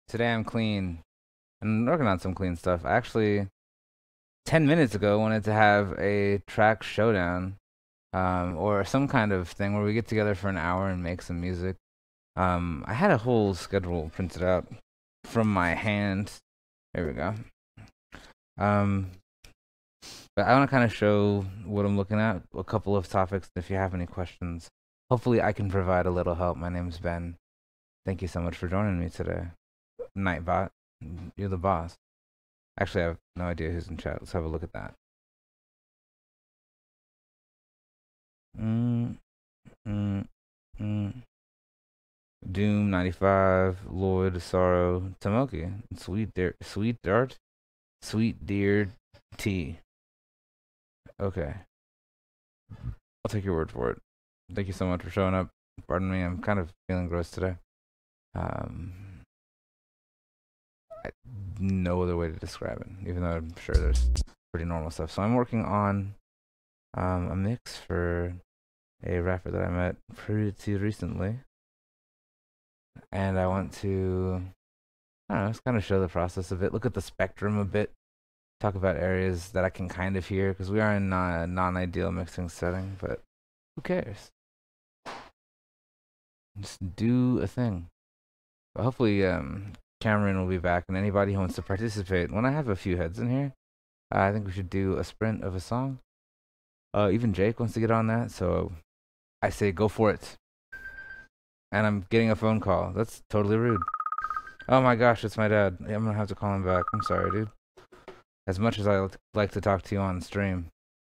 Today I'm clean. I'm working on some clean stuff. I actually, 10 minutes ago, wanted to have a track showdown, or some kind of thing where we get together for an hour and make some music. I had a whole schedule printed out from my hand. There we go. But I want to kind of show what I'm looking at, a couple of topics. If you have any questions, hopefully I can provide a little help. My name's Ben. Thank you so much for joining me today. Nightbot, you're the boss. Actually, I have no idea who's in chat. Let's have a look at that. Doom 95, Lloyd, Sorrow, Tomoki, Sweet Dear T. Okay, I'll take your word for it. Thank you so much for showing up. Pardon me, I'm kind of feeling gross today. No other way to describe it, even though I'm sure there's pretty normal stuff. So I'm working on a mix for a rapper that I met pretty recently, and I want to, I don't know, just kind of show the process of it, look at the spectrum a bit, talk about areas that I can kind of hear, because we are in a non-ideal mixing setting, but who cares? Just do a thing. But hopefully, Cameron will be back, and anybody who wants to participate. When I have a few heads in here, I think we should do a sprint of a song. Even Jake wants to get on that, so I say go for it. And I'm getting a phone call. That's totally rude. Oh my gosh, it's my dad. I'm gonna have to call him back. I'm sorry, dude. As much as I like to talk to you on stream.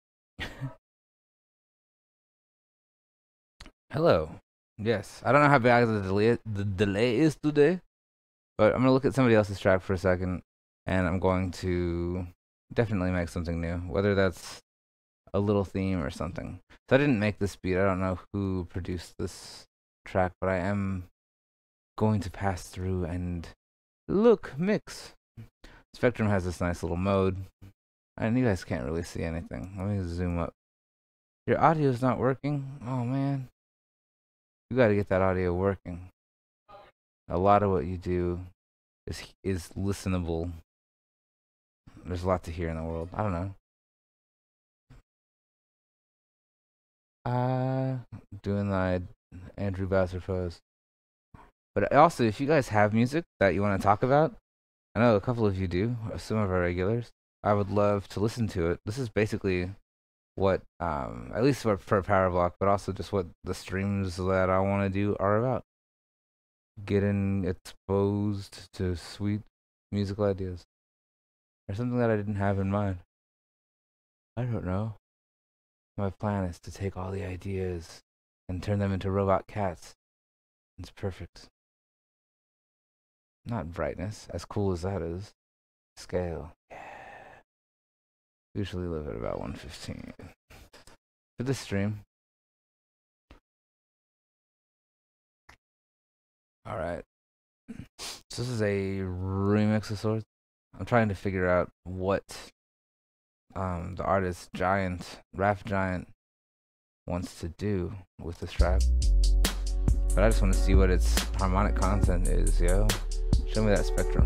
Hello. Yes, I don't know how bad the delay is today, but I'm gonna look at somebody else's track for a second, and I'm going to definitely make something new, whether that's a little theme or something. So I didn't make this beat. I don't know who produced this track, but I am going to pass through and look, mix. Spectrum has this nice little mode, and you guys can't really see anything. Let me zoom up. Your audio's not working? Oh man. You gotta get that audio working. A lot of what you do is listenable. There's a lot to hear in the world. I don't know. Doing the Andrew Basser pose. But also, if you guys have music that you want to talk about, I know a couple of you do, some of our regulars, I would love to listen to it. This is basically what, at least for Power Block, but also just what the streams that I want to do are about. Getting exposed to sweet musical ideas. Or something that I didn't have in mind. I don't know. My plan is to take all the ideas and turn them into robot cats. It's perfect. Not brightness, as cool as that is. Scale. Yeah. Usually live at about 115. For this stream. Alright. So this is a remix of sorts. I'm trying to figure out what the artist Rap Giant wants to do with this track. But I just want to see what its harmonic content is, yo. Show me that spectrum.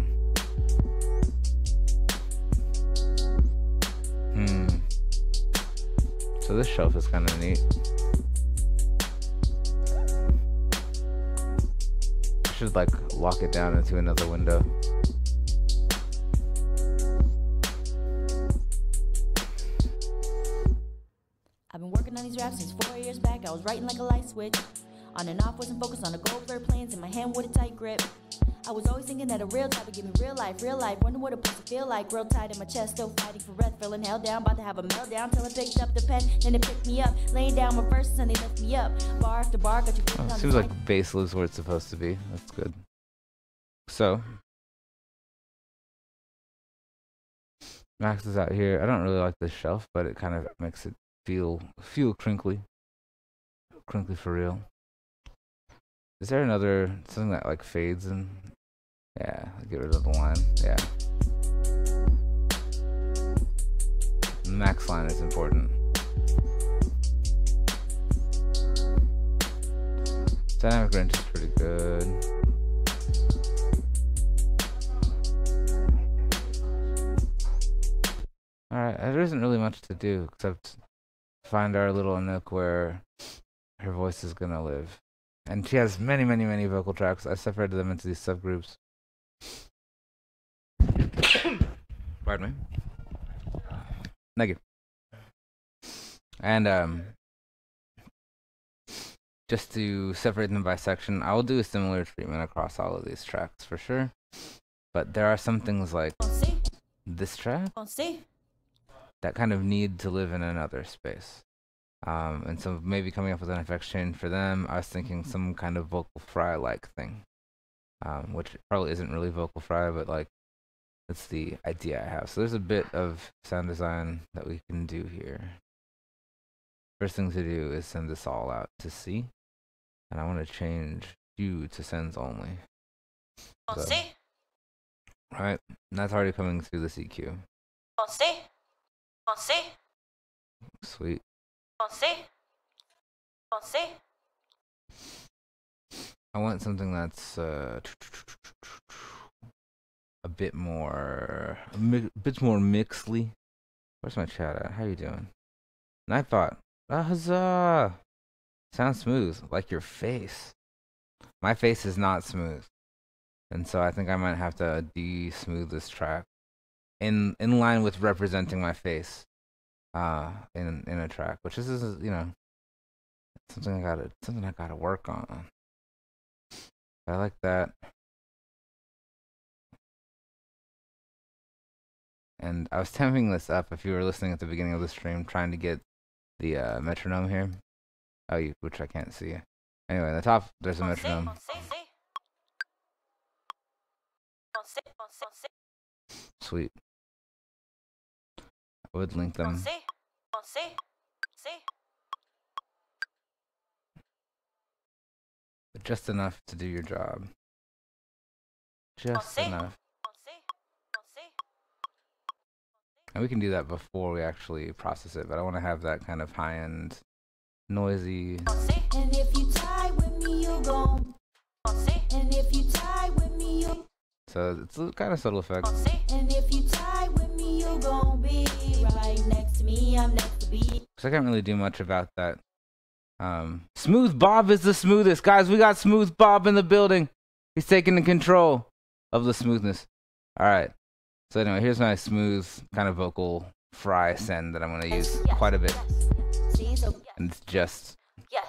So this shelf is kind of neat. I should like lock it down into another window. I've been working on these raps since 4 years back. I was writing like a light switch. On and off, wasn't focused on the gold blur plans in my hand with a tight grip. I was always thinking that a real type would give me real life. Wonder what it supposed to feel like. Real tight in my chest, still fighting for breath, feeling held down, about to have a meltdown till I picked up the pen. Then it picked me up, laying down my verses and they lift me up. Bar after bar, got you feeling on seems the like bass is where it's supposed to be. That's good. So Max is out here. I don't really like this shelf, but it kind of makes it feel crinkly for real. Is there another something that like fades in? Yeah, get rid of the line. Yeah, max line is important. Dynamic range is pretty good. there isn't really much to do except find our little nook where her voice is gonna live. And she has many, many, many vocal tracks. I separated them into these subgroups. Pardon me. Thank you. And just to separate them by section, I will do a similar treatment across all of these tracks for sure. But there are some things like this track that kind of need to live in another space. And so maybe coming up with an effects change for them, I was thinking some kind of vocal fry-like thing. Which probably isn't really vocal fry, but like, that's the idea I have. So there's a bit of sound design that we can do here. First thing to do is send this all out to C. And I want to change you to sends only. So, right, and that's already coming through the CQ. Sweet. I want something that's a bit more mixly. Where's my chat at? How you doing? Nightbot. Huzzah! Sounds smooth, like your face. My face is not smooth, and so I think I might have to de-smooth this track in line with representing my face in a track, which is you know, something I gotta work on. I like that. And I was temping this up if you were listening at the beginning of the stream, trying to get the metronome here. Oh, which I can't see. Anyway, at the top, there's a metronome. Sweet. I would link them. But just enough to do your job. Just enough. And we can do that before we actually process it, but I want to have that kind of high-end, noisy. And if you tie with me, you'll go. And if you tie with me, you'll... So it's a kind of subtle effect. And if you tie with me, you'll go be right next to me. I'm next to be. So I can't really do much about that. Smooth Bob is the smoothest, guys. We got Smooth Bob in the building. He's taking the control of the smoothness. All right. So anyway, here's my smooth kind of vocal fry send that I'm going to use quite a bit. And it's just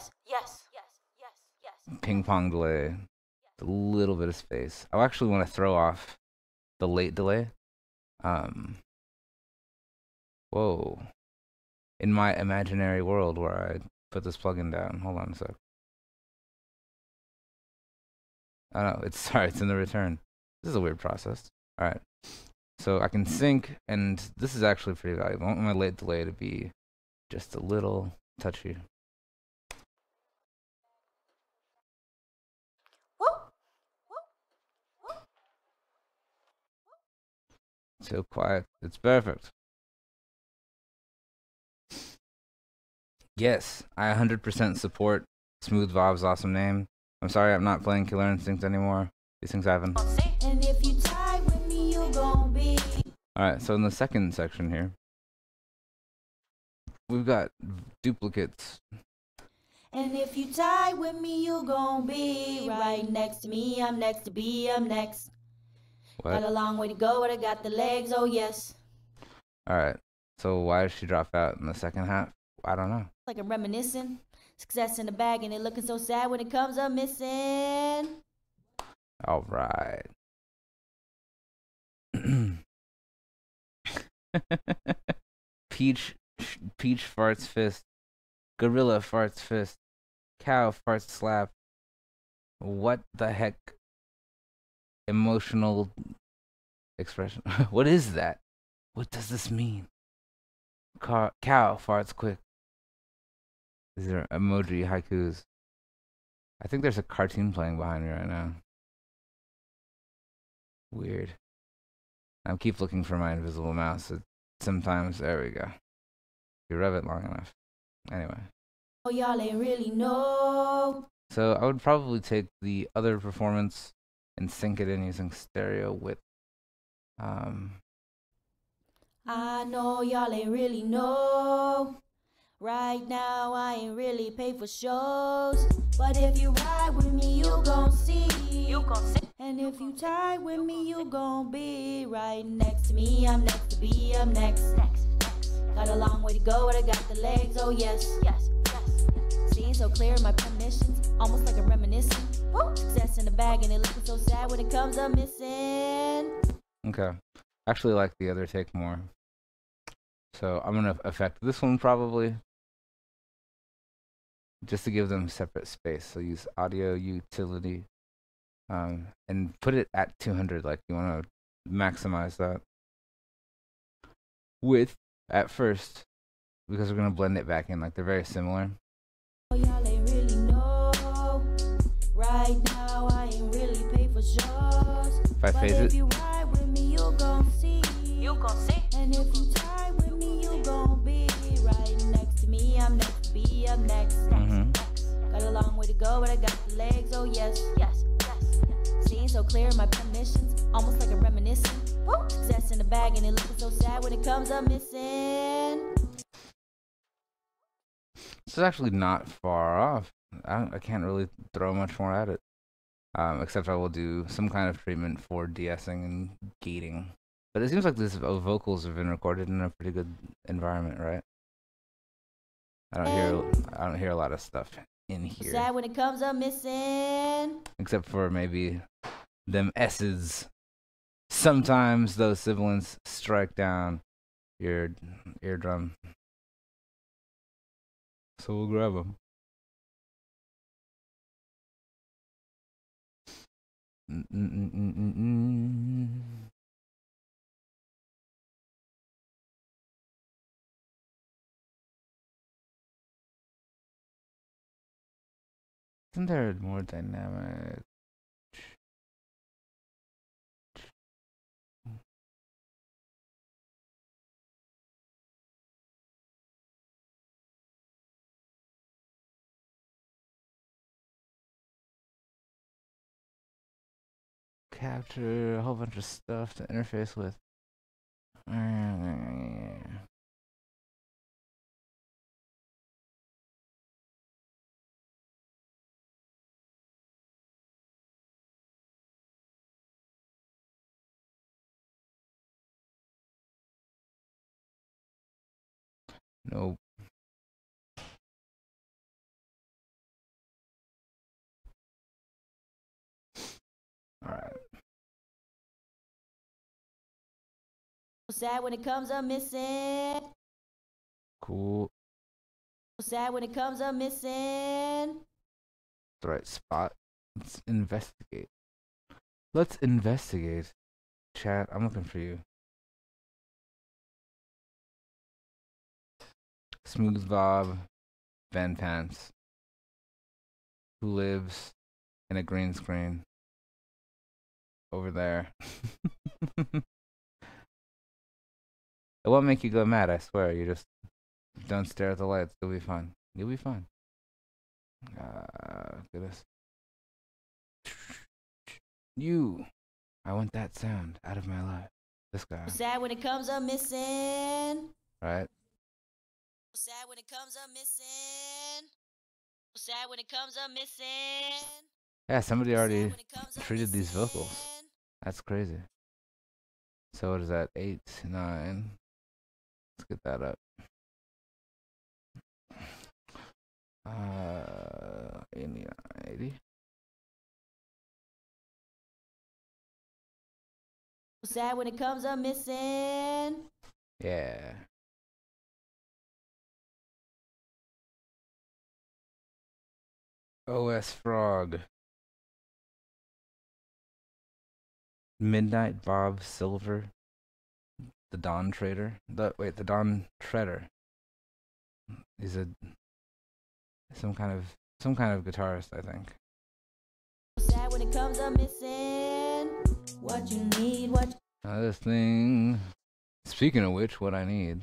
ping pong delay, a little bit of space. I actually want to throw off the late delay. Whoa. In my imaginary world where I put this plugin down. Hold on a sec. Oh no, it's in the return. This is a weird process. All right. So I can sync, and this is actually pretty valuable. I want my late delay to be just a little touchy. So quiet. It's perfect. Yes, I 100% support Smooth Bob's awesome name. I'm sorry I'm not playing Killer Instinct anymore. These things happen. And if you tie with me, you're gonna be. Alright, so in the second section here, we've got duplicates. And if you tie with me, you're gonna be right next to me. I'm next to be, I'm next. What? Got a long way to go, but I got the legs, oh yes. Alright, so why did she drop out in the second half? I don't know. Like I'm reminiscing. Success in the bag and it looking so sad when it comes up missing. Alright. Peach farts fist. Gorilla farts fist. Cow farts slap. What the heck? Emotional expression. What is that? What does this mean? Cow farts quick. These are emoji haikus. I think there's a cartoon playing behind me right now. Weird. I keep looking for my invisible mouse. Sometimes, there we go. You rub it long enough. Anyway. Oh, y'all ain't really know. So I would probably take the other performance and sync it in using stereo width. I I know y'all ain't really know. Right now I ain't really paid for shows. But if you ride with me, you gon' see. And if you tie with me, you gon' be right next to me. I'm next to be, I'm next. Got a long way to go, but I got the legs, oh yes. Seeing so clear in my premonitions, almost like a reminiscing. Success in the bag and it looking so sad when it comes up missing. Okay. I actually like the other take more. So I'm gonna affect this one probably, just to give them separate space. So use audio utility, and put it at 200. Like you want to maximize that width at first, because we're gonna blend it back in. Like they're very similar. Y'all ain't really know. Right now I ain't really paid for shows. If I phase but if it, you ride with me, you gon' see. And if you tie with me, you gon' be right next to me. I'm next to be, I'm next. Got a long way to go, but I got the legs, oh yes. Seeing so clear in my premonitions, almost like a reminiscing. Success in the bag and it looking so sad when it comes up missing. this is actually not far off. I can't really throw much more at it, except I will do some kind of treatment for de-essing and gating. But it seems like these vocals have been recorded in a pretty good environment, right? I don't hear a lot of stuff in here. Sad when it comes up missing. Except for maybe them S's. Sometimes those sibilants strike down your eardrum. So we'll grab them. Isn't there more dynamic? Capture a whole bunch of stuff to interface with. Nope. Alright. Sad when it comes up missing. Cool. Sad when it comes up missing. The right spot. Let's investigate. Let's investigate. Chat, I'm looking for you. Smooth Bob Van Pants, who lives in a green screen over there. It won't make you go mad, I swear. You just don't stare at the lights. You'll be fine. You'll be fine. Goodness. You. I want that sound out of my life. This guy. Sad when it comes up missing. Right? Sad when it comes up missing. Sad when it comes up missing. Yeah, somebody already treated these vocals. That's crazy. So what is that? 8, 9. Let's get that up. 89, 80. Sad when it comes up missing. Yeah. OS Frog. Midnight Bob Silver. The Dawn Trader. The Dawn Treader. He's some kind of guitarist, I think. Sad when it comes up missing. What you need, what This thing. Speaking of which, what I need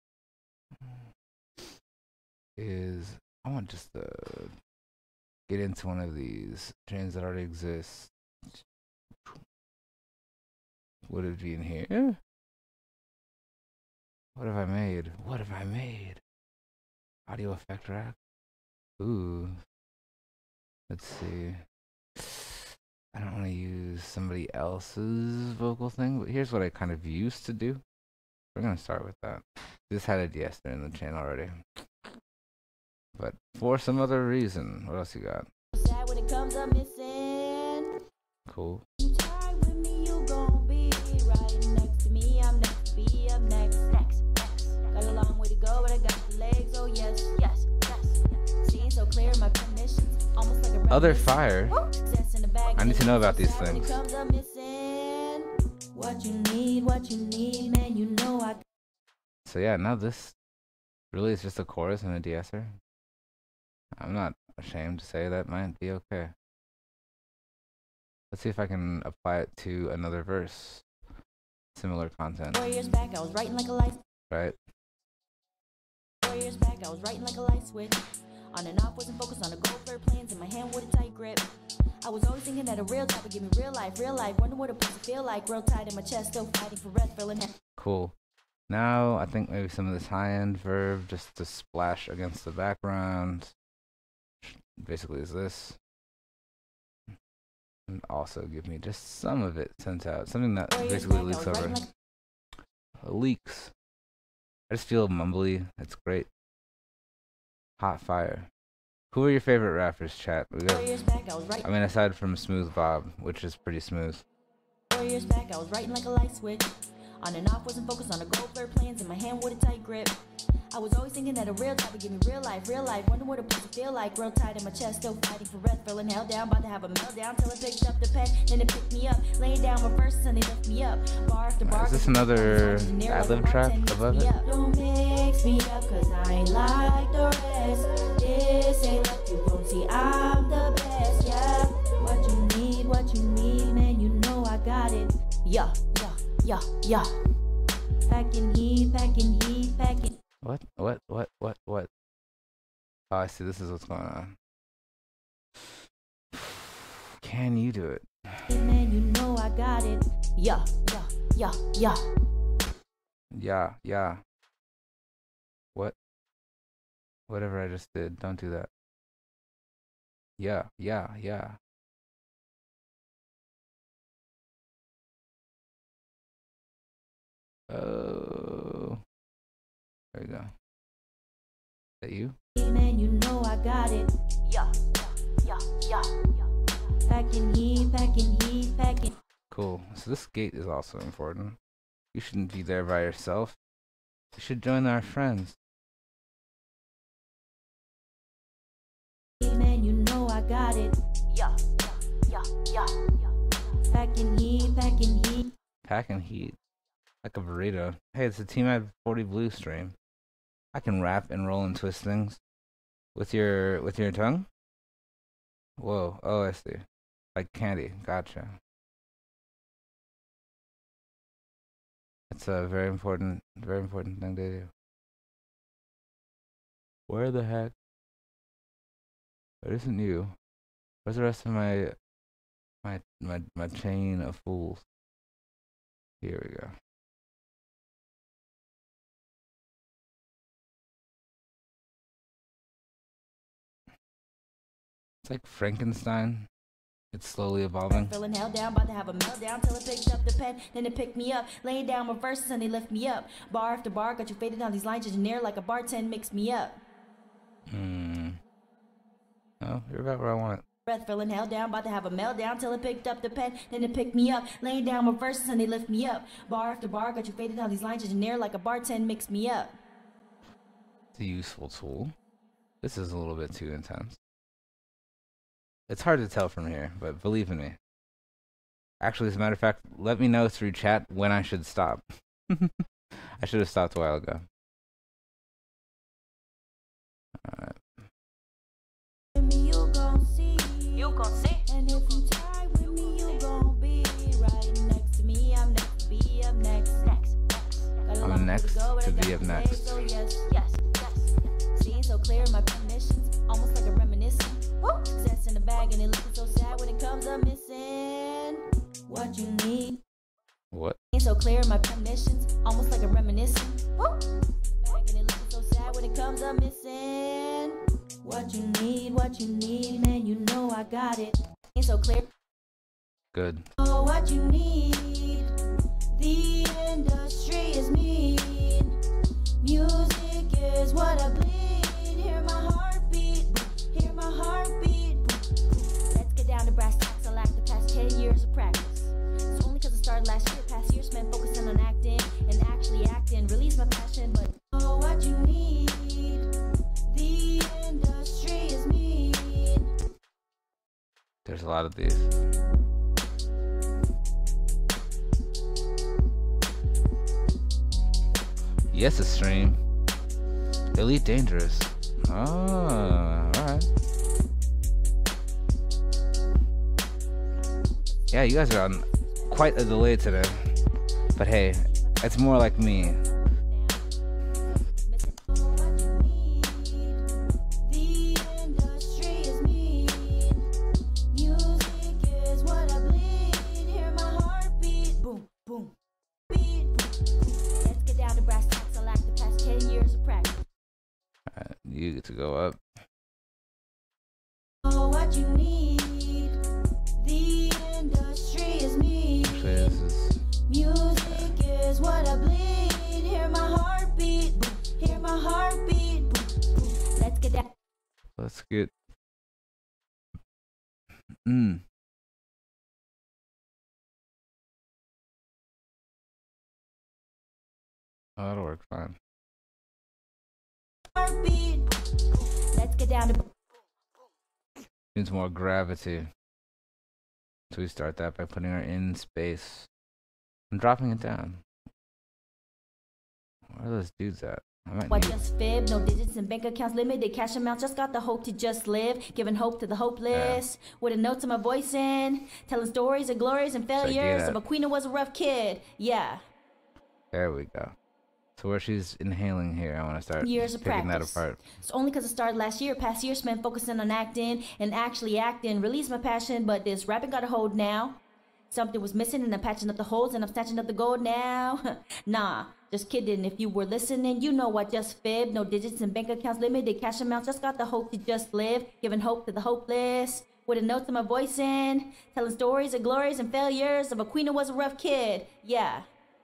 is I want just to get into one of these chains that already exist. Would it be in here? What have I made? What have I made? Audio effect rack. Ooh. Let's see. I don't want to use somebody else's vocal thing, but here's what I kind of used to do. We're gonna start with that. This had a de-esser in the chain already. But for some other reason, what else you got? Sad when it comes up missing. Cool. You try with me, you gon' be right next to me. I'm next to be up next. Got a long way to go, but I got the legs. Oh yes. Seeing so clear, my permissions almost like a Other fire. I need to know about these things. What you need, man, you know I. So yeah, now this really is just a chorus and a de-esser. I'm not ashamed to say that might be okay. Let's see if I can apply it to another verse. Similar content. 4 years back, I was writing like a light. Right. 4 years back, I was writing like a light switch. On and off, wasn't focused on the gold blur plans in my hand with a tight grip. I was always thinking that a real type would give me real life. Wonder what a pussy feel like. Real tight in my chest, still fighting for breath, feeling it. Cool. Now I think maybe some of this high-end verb just to splash against the background. Basically is this. And also give me just some of it sent out. Something that basically leaks over. Leaks. I just feel mumbly. It's great. Hot fire. Who are your favorite rappers, chat? I mean, aside from Smooth Bob, which is pretty smooth. 4 years back, I was writing like a light switch. On and off, wasn't focused on the gold blur plans in my hand with a tight grip. I was always thinking that a real type would give me real life. Wonder what a pussy feel like. Real tight in my chest, still fighting for breath, feeling held down. About to have a meltdown till it picked up the pen, then it picked me up. Laying down my verses and they lift me up. Bar after bar. Is this another ad-lib track above it? Don't mix me up, cause I ain't like the rest. This ain't like you won't see, I'm the best, yeah. What you need, man, you know I got it. Yeah. Packing heat. What? Oh, I see. This is what's going on. Can you do it? Man, you know I got it. Yeah. Yeah. What? Whatever I just did, don't do that. Yeah. Oh. There you go. Is that you? Man, you know I got it. Yeah. Packing heat. Cool. So this gate is also important. You shouldn't be there by yourself. You should join our friends. Man, you know I got it. Yeah. Packing heat. Packing heat. Like a burrito. Hey, it's a Team Ad 40 Blue stream. I can rap and roll and twist things. With your tongue? Whoa. Oh, I see. Like candy. Gotcha. That's a very important thing to do. Where the heck? It isn't you. Where's the rest of my chain of fools? Here we go. It's like Frankenstein. It's slowly evolving. Feeling held down, about to have a meltdown till it picked up the pen, then it picked me up. Laying down my verses and they lift me up. Bar after bar, got you faded down these lines, engineer like a bartend mixed me up. Oh, you're about where I want it. Breath feeling held down, about to have a meltdown till it picked up the pen, then it picked me up. Laying down my verses and they lift me up. Bar after bar, got you faded down these lines, engineer like a bartend mixed me up. It's a useful tool. This is a little bit too intense. It's hard to tell from here, but believe in me. Actually, as a matter of fact, let me know through chat when I should stop. I should have stopped a while ago. Alright. You gon' see. And if you try with me, you gon' be right next to me. I'm next to be up next. I'm next to be up next. So yes. Seeing so clear, my permissions almost like a reminiscence. Success in the bag and it looking so sad when it comes up missing. What you need. What? Ain't so clear in my premonitions, almost like a reminiscing. Bag and it looking so sad when it comes up missing. What you need, man, you know I got it. Ain't so clear. Good. Oh, what you need, the industry is mean. Music is what I bleed. Hear my heartbeat, hear my heartbeat. Let's get down to brass tacks. I lack the past 10 years of practice. It's only cause I started last year. Past year spent focusing on acting and actually acting. Release my passion, but oh, what you need, the industry is mean. There's a lot of these. Yes, a stream. Elite Dangerous. Oh, alright. Yeah, you guys are on quite a delay today. But hey, it's more like me. You get to go up. Oh, what you need, the industry is me. Actually, this is Music is what I bleed. Hear my heartbeat, hear my heartbeat. Let's get that. let's get Oh, that'll work fine. Heartbeat. Let's get down to. Needs more gravity. So we start that by putting her in space and dropping it down. Where are those dudes at? I might What need just fib? No digits in bank accounts, limited cash amounts. Just got the hope to just live, giving hope to the hopeless. With a note to my voice in, telling stories of glories and failures of a queen who was a rough kid. Yeah. There we go. So where she's inhaling here, I want to start Years of picking practice. that apart. It's only because I started last year. Past year spent focusing on acting and actually acting. Release my passion, but this rapping got a hold now. Something was missing and I'm patching up the holes and I'm snatching up the gold now. Nah, just kidding. If you were listening, you know I just fib. No digits in bank accounts, limited cash amounts. Just got the hope to just live, giving hope to the hopeless. With a note to my voice in, telling stories of glories and failures of a queen who was a rough kid. Yeah.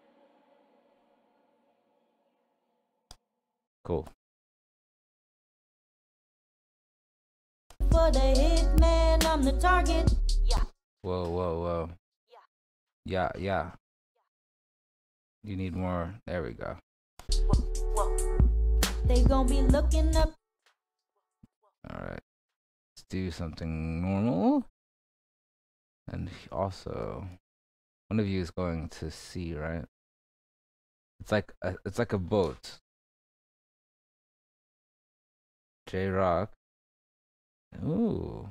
Cool. For the hit man, I'm the target. Yeah. Whoa, whoa, whoa. Yeah, yeah. You need more. There we go. They gon' be looking up. Alright. Let's do something normal. And also, one of you is going to sea, right? It's like a boat. J-Rock. Ooh.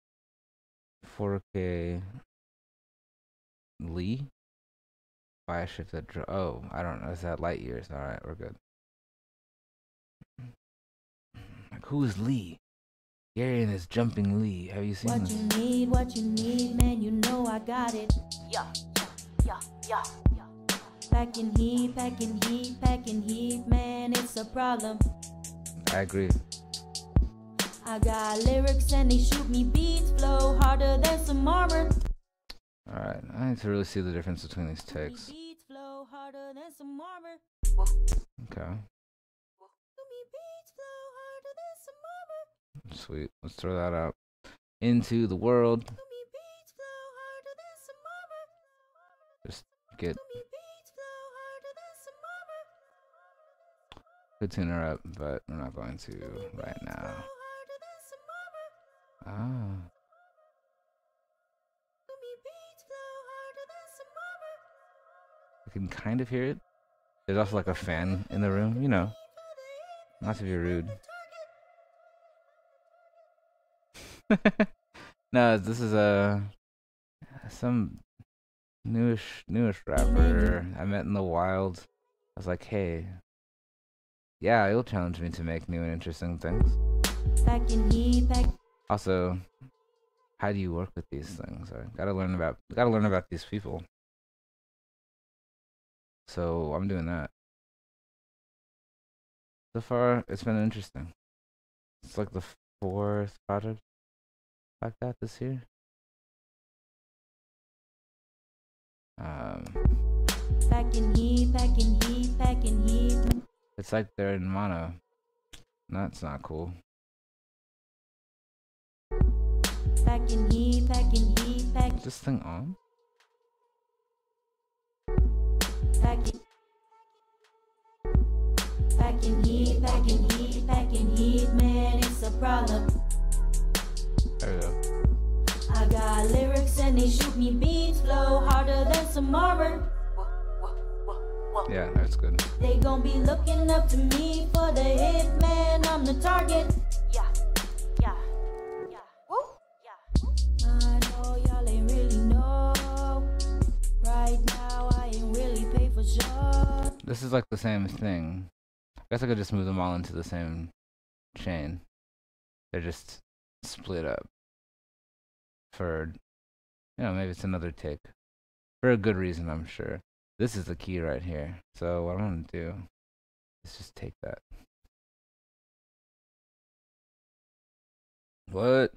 4K Lee. Fire shifted. Oh, I don't know. Is that light years? All right, we're good. Like, who's Lee? Gary and his jumping Lee. Have you seen this? What you need, man, you know I got it. Yeah, yeah, yeah, yeah. Packing heat, packing heat, packing heat, man, it's a problem. I agree. I got lyrics and they shoot me beats, flow harder than some armor. All right, I need to really see the difference between these takes. Beats flow harder than some armor. Okay. Beats flow harder than some armor. Sweet. Let's throw that out into the world. Beats flow harder than some armor. Just get Beats flow harder than some armor. could tune her up, but we're not going to right now. Ah. I can kind of hear it. There's also like a fan in the room, you know. Not to be rude. No, this is some newish rapper I met in the wild. I was like, hey, yeah, you'll challenge me to make new and interesting things. Also, how do you work with these things? I gotta learn about these people. So I'm doing that. So far, it's been interesting. It's like the fourth project like that this year. Packing heat, packing heat, packing heat. It's like they're in mono. That's not cool. Packing heat, packing heat, Is this thing on? packing. Packing heat, packing heat, packing heat, man, it's a problem. There we go. I got lyrics and they shoot me beats, flow harder than some armor. Yeah, that's good. They gon' be looking up to me for the hit, man, I'm the target. Yeah, yeah, yeah, woo, yeah. I know y'all ain't really know. Right now I ain't really paid for sure. This is like the same thing. I guess I could just move them all into the same chain. They're just split up for, maybe it's another take. For a good reason, I'm sure. This is the key right here. So what I'm gonna do is just take that. What?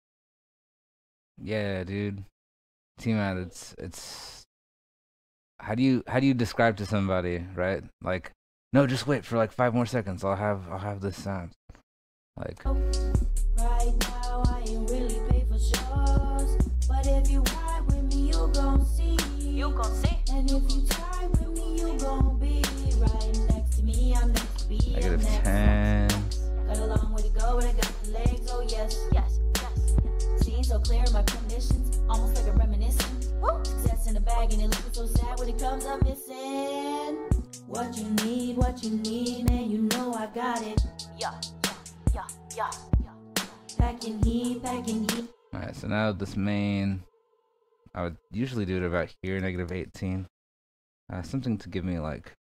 Yeah, dude. T-Man, it's how do you describe to somebody, right? Like, no, just wait for like 5 more seconds. I'll have this sound. Like, right now I ain't really paid for shows, but if you ride with me, you gon' see. You gon' see. And if you try with me, you gon' be right next to me. I'm next to be. -10. Got a long way to go, but I got the legs. Oh yes, yes, yes. Seeing so clear my conditions, almost like a reminiscent. Woo! Success in the bag, and it looking so sad when it comes up missing. What you need, man, you know I got it. Yeah, yeah, yeah, yeah. Packing heat, packing heat. Alright, so now this main, I would usually do it about here, -18. Something to give me like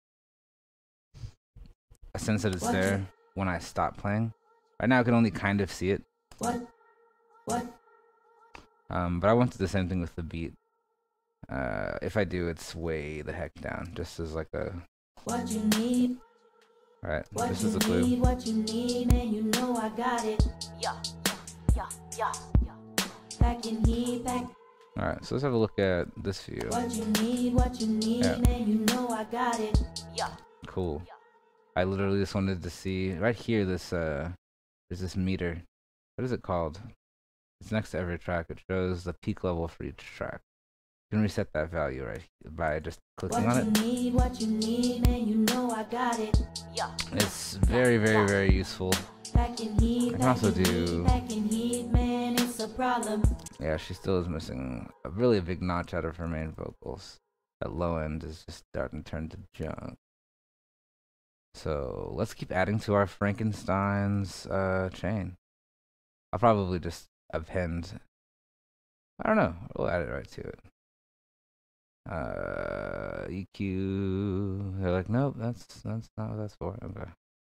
a sense that it's there when I stop playing. Right now I can only kind of see it. What? But I want to do the same thing with the beat. If I do, it's way the heck down, just as like a. What you need? Alright, this is the clue. What you need, and you know I got it. Yeah, yeah, yeah, yeah. Packing heat, pack. Alright, so let's have a look at this view. What you need, Yeah. and you know I got it. Yeah. Cool. I literally just wanted to see right here. There's this meter. What is it called? It's next to every track. It shows the peak level for each track. You can reset that value right by just clicking on it. What you need, and you know I got it. Yeah. It's very, very, very useful. Packing heat, I can also do. packing heat, man, it's a problem. Yeah, she still is missing a really big notch out of her main vocals. That low end is just starting to turn to junk. So let's keep adding to our Frankenstein's chain. I'll probably just append. I don't know. We'll add it right to it. EQ. They're like, nope, that's not what that's for. Okay.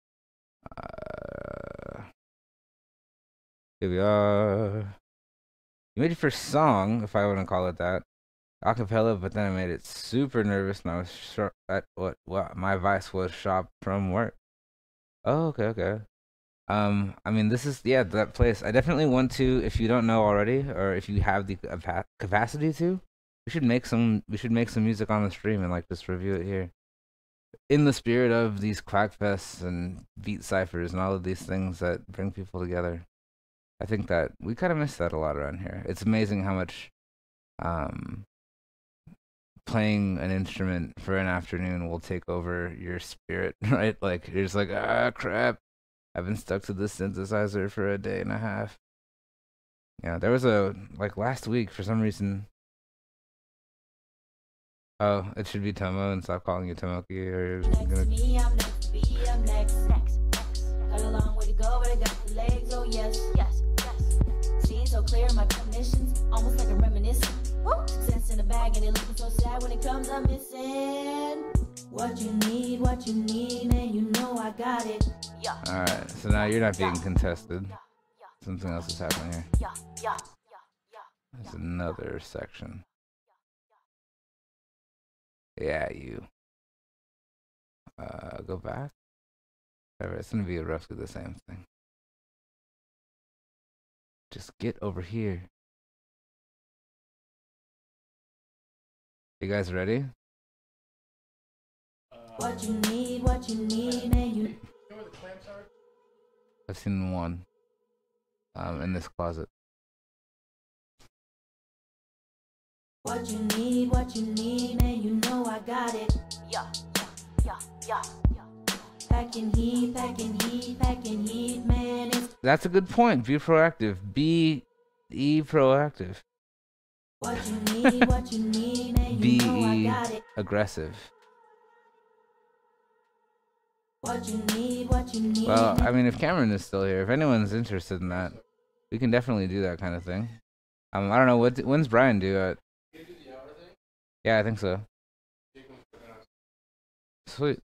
Here we are. You made your first song, if I want to call it that, acapella, but then I made it super nervous, and I was sure at what my advice was shop from work. Oh, okay. I mean, this is that place. I definitely want to. If you don't know already, or if you have the capacity to, we should make some music on the stream and like just review it here. In the spirit of these quackfests and beat ciphers and all of these things that bring people together. I think that we kind of miss that a lot around here. It's amazing how much playing an instrument for an afternoon will take over your spirit, right? Like, you're just like, crap. I've been stuck to this synthesizer for a day and a half. Yeah, there was last week, for some reason. Oh, it should be Tomo and stop calling you Tomoki, or you're Next gonna. to me, I'm next to be, I'm next. Got a long way to go, but I got the legs. Oh yes, yes, yes. Seeing so clear my conditions, almost like a reminiscent. Success in the bag, and it looking so sad when it comes up missing. What you need, and you know I got it. Yeah. Alright, so now you're not being contested. Something else is happening here. Yeah. There's another section. Yeah, you. Go back. Whatever, it's gonna be roughly the same thing. Just get over here. You guys ready? What you need, and you know where the clamps are? I've seen one. In this closet. What you need, and you know I got it. Yeah. Packing heat, man. That's a good point. Be proactive. Be proactive. What you need, and you know I got it. Aggressive. What you need. Well, I mean, if Cameron is still here, if anyone's interested in that, we can definitely do that kind of thing. I don't know when's Brian due at. Can you do the hour thing? Yeah, I think so. Sweet.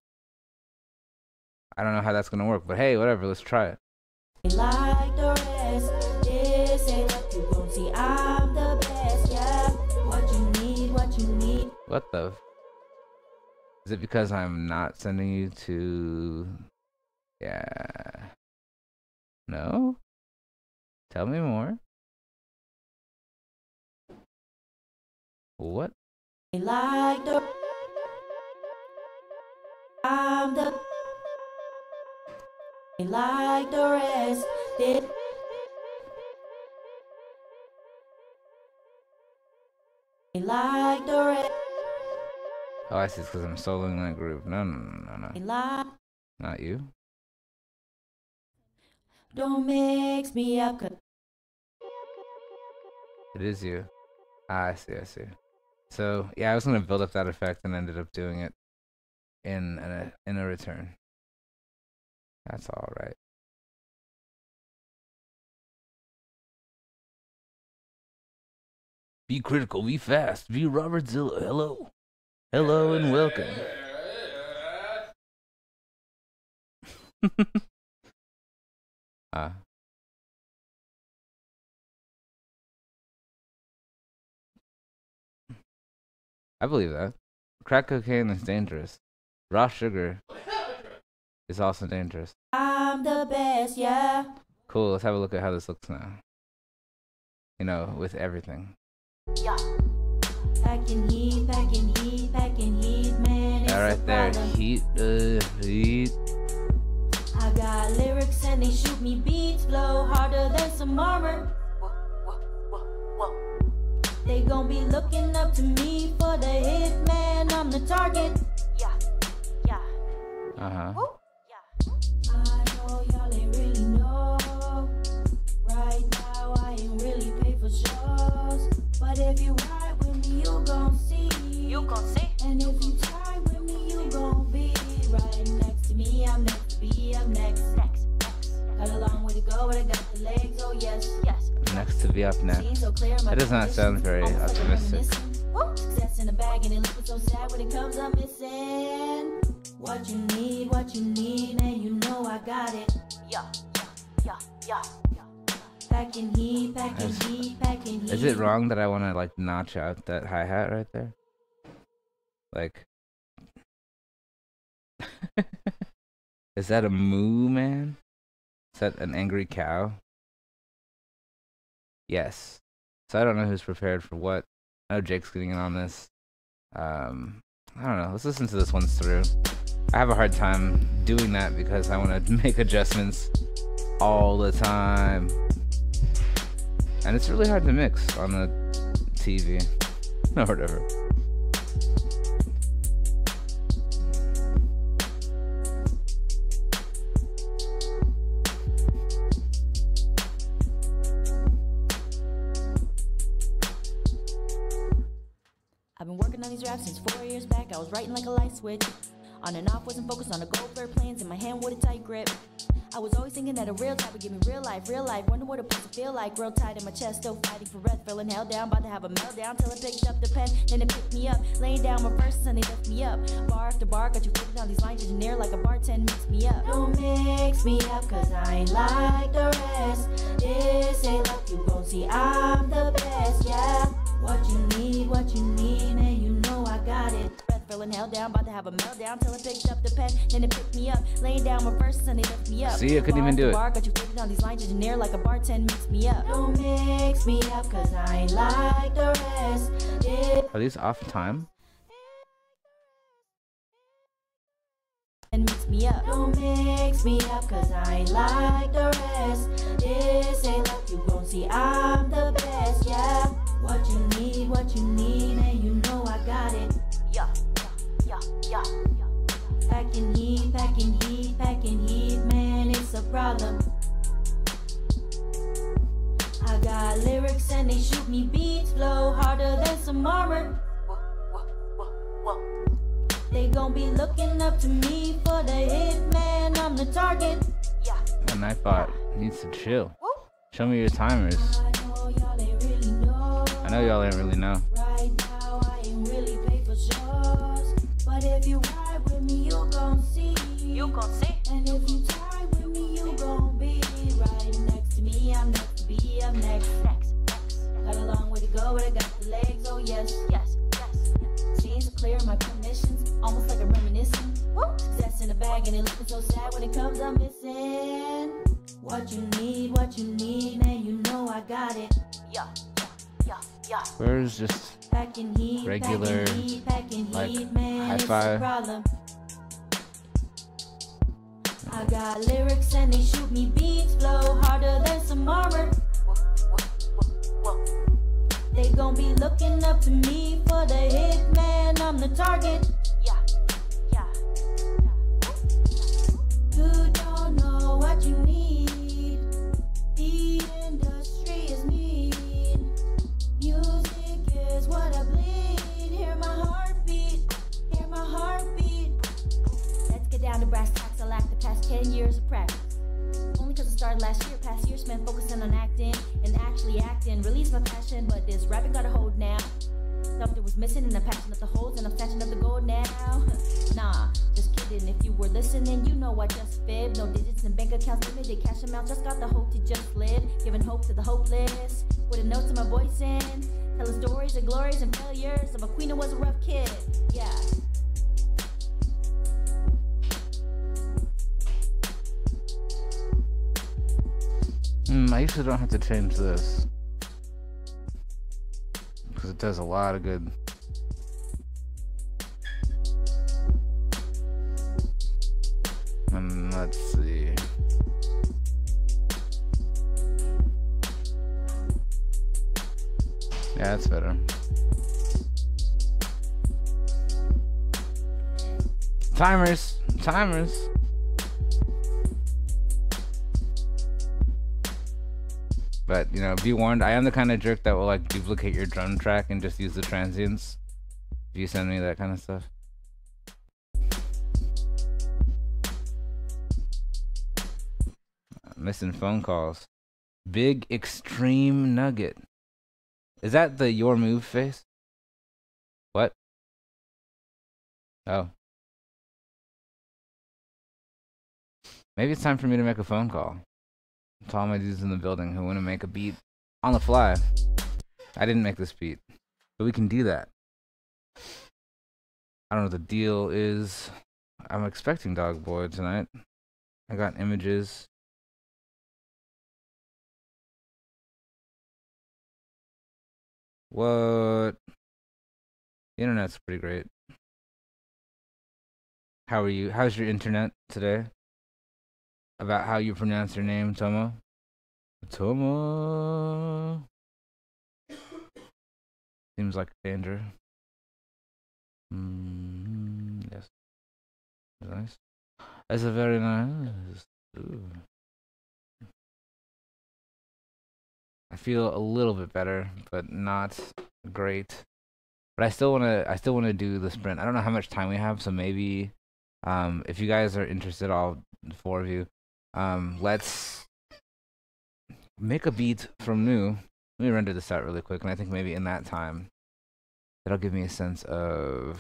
I don't know how that's gonna work, but hey, whatever. Let's try it. Like the rest, this ain't what you gon' see. I'm the best, yeah. What you need. What the? Is it because I'm not sending you to? Yeah. No. Tell me more. What? Like the I'm the like the rest. Like the rest. Oh, I see. It's because I'm soloing that group. No. Like Not you. don't mix me up. It is you. Ah, I see. So yeah, I was gonna build up that effect and ended up doing it in a return. That's all right. Be critical, be fast, be Robertzilla. Hello and welcome. I believe that. Crack cocaine is dangerous. Raw sugar is also dangerous. I'm the best, yeah. Cool, let's have a look at how this looks now. You know, with everything. Yeah. Packing heat, man. All right there, heat. I got lyrics and they shoot me beats, flow harder than some armor. They gon' be looking up to me for the hit, man. I'm the target. Yeah. Uh-huh. I know y'all ain't really know. Right now I ain't really paid for shows. But if you ride with me, you gon' see. And if you try with me, you gon' be right next to me. I'm next to be, I'm next. Got a long way to go, but I got the legs, oh yes. Next to be up next. That does not sound very optimistic. Success in the bag and it looking so sad when it comes up missing. What you need, and you know I got it. Yeah. Packing heat. Is it wrong that I want to like notch out that hi-hat right there? Like, is that a moo, man? Is that an angry cow? Yes. So I don't know who's prepared for what. I know Jake's getting in on this. I don't know. Let's listen to this one through. I have a hard time doing that because I want to make adjustments all the time. And it's really hard to mix on the TV. Or whatever. I've been working on these raps since 4 years back. I was writing like a light switch. On and off, wasn't focused on the gold blur plans in my hand with a tight grip. I was always thinking that a real type would give me real life. Wonder what it supposed to feel like. Real tight in my chest, still fighting for breath, feeling held down, about to have a meltdown till I picked up the pen. Then it picked me up, laying down my verses and they lift me up. Bar after bar, got you flipping down these lines engineer like a bartender mix me up. Don't mix me up, cause I ain't like the rest. This ain't like you gon' see. I'm the best, yeah. What you need, and you know I got it. feeling held down, about to have a meltdown till it picked up the pen, then it picked me up, laying down my verses and they lift me up. See, I couldn't even do it. Got you faded on these lines, engineer like a bartend mix me up. Don't mix me up, cause I ain't like the rest. Are these off time? And mix me up. Don't mix me up, cause I ain't like the rest. This ain't like you gon' see I'm the best, yeah. What you need, and you know I got it. Yeah. Packing heat, man, it's a problem. I got lyrics and they shoot me beats, flow harder than some armor. They gon' be looking up to me for the hit, man, I'm the target. Yeah. And Nightbot needs to chill. Show me your timers. I know y'all ain't really know. I know y'all ain't really know. Right now, I ain't really paid for shows. But if you ride with me, you gon' see. You gon' see. And if you tie with me, you gon' be right next to me. I'm next to be, I'm next. Got a long way to go, but I got the legs, oh yes. Scenes are clear, my permissions, almost like a reminiscing. Success in the bag, and it looking so sad when it comes, I'm missing. What you need, man, you know I got it. Yeah. Where's just Packing heat, regular, packing like, heat, man, hi-fi? it's a problem. I got lyrics and they shoot me beats, flow harder than some armor. They gon' be looking up to me for the hit, man, I'm the target. Yeah. You don't know what you need. The industry is mean. Music is what I bleed. Hear my heartbeat. Let's get down to brass tacks. I lack the past 10 years of practice. Only cause I started last year, past year spent focusing on acting and actually acting. Release my passion, but this rapping got a hold now. Something was missing and I'm patching up the holes and I'm snatching up the gold now. Nah, just kidding. If you were listening, you know I just fib. No digits and bank accounts limited, cash amount, just got the hope to just live. Giving hope to the hopeless, with a note to my voice in. Telling stories of glories and failures of a queen who was a rough kid. Yeah. I usually don't have to change this because it does a lot of good. Let's see. Yeah, that's better. Timers. But, you know, be warned, I am the kind of jerk that will, like, duplicate your drum track and just use the transients. If you send me that kind of stuff. Missing phone calls. Big Extreme Nugget. Is that the your move face? What? Oh. Maybe it's time for me to make a phone call to all my dudes in the building who want to make a beat on the fly. I didn't make this beat, but we can do that. I don't know what the deal is. I'm expecting Dog Boy tonight. I got images. What? The internet's pretty great. How are you? How's your internet today? About how you pronounce your name, Tomo? Tomo. Seems like danger. Yes. Nice. That's a very nice. Ooh. I feel a little bit better, but not great. But I still wanna do the sprint. I don't know how much time we have, so maybe if you guys are interested, all four of you, let's make a beat from new. Let me render this out really quick, and I think maybe in that time that'll give me a sense of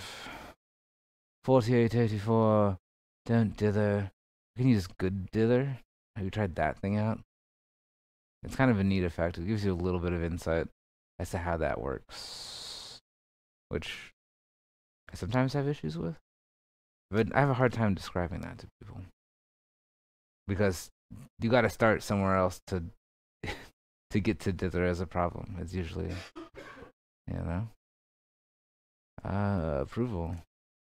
4884. Don't dither. You can use good dither. Have you tried that thing out? It's kind of a neat effect. It gives you a little bit of insight as to how that works. Which I sometimes have issues with. But I have a hard time describing that to people. Because you gotta start somewhere else to to get to that there is a problem. It's usually, you know, approval.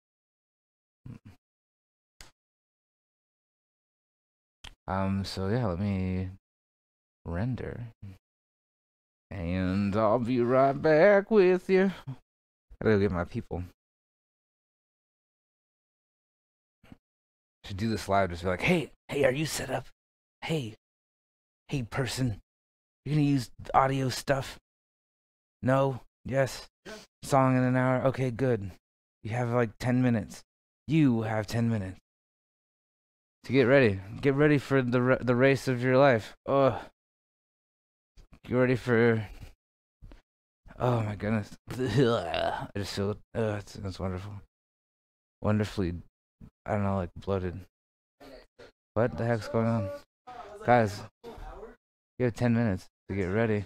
So yeah, let me render. And I'll be right back with you. Gotta go get my people. Should do this live, just be like, hey, are you set up? Hey, person, you're gonna use audio stuff? No? Yes? Song in an hour? Okay, good. You have like 10 minutes. You have 10 minutes. To get ready. Get ready for the race of your life. Oh. Get ready for... Oh my goodness. I just feel... it's wonderful. Wonderfully, I don't know, like bloated. What the heck's going on? Guys, you have 10 minutes to get ready.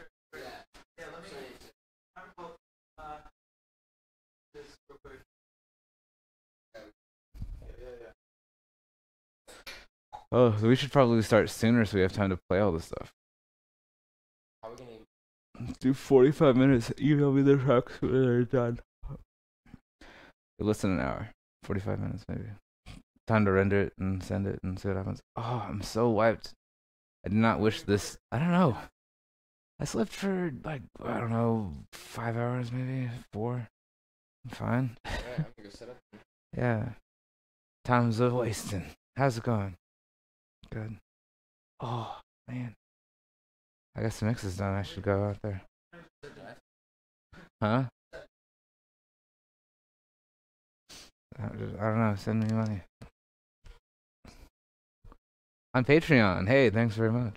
Oh, so we should probably start sooner so we have time to play all this stuff. How are we gonna... Let's do 45 minutes. Email me the tracks when they're done. Listen an hour. 45 minutes maybe. Time to render it and send it and see what happens. Oh, I'm so wiped. I did not wish this. I don't know. I slept for like, I don't know, 5 hours maybe? 4. I'm fine. Yeah, I'm gonna go set up. Yeah. Time's a wasting. How's it going? Good. Oh, man. I guess the mix is done. I should go out there. Huh? I don't know. Send me money. On Patreon. Hey, thanks very much.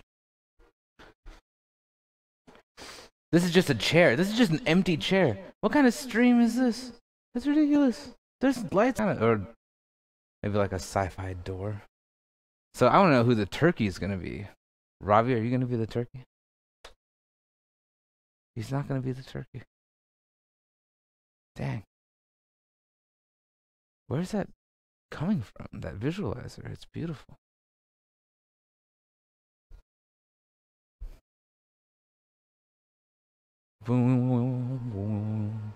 This is just a chair. This is just an empty chair. What kind of stream is this? That's ridiculous. There's lights on it. Or maybe like a sci-fi door. So I want to know who the turkey is going to be. Ravi, are you going to be the turkey? He's not going to be the turkey. Dang. Where's that coming from? That visualizer. It's beautiful. Boom, boom.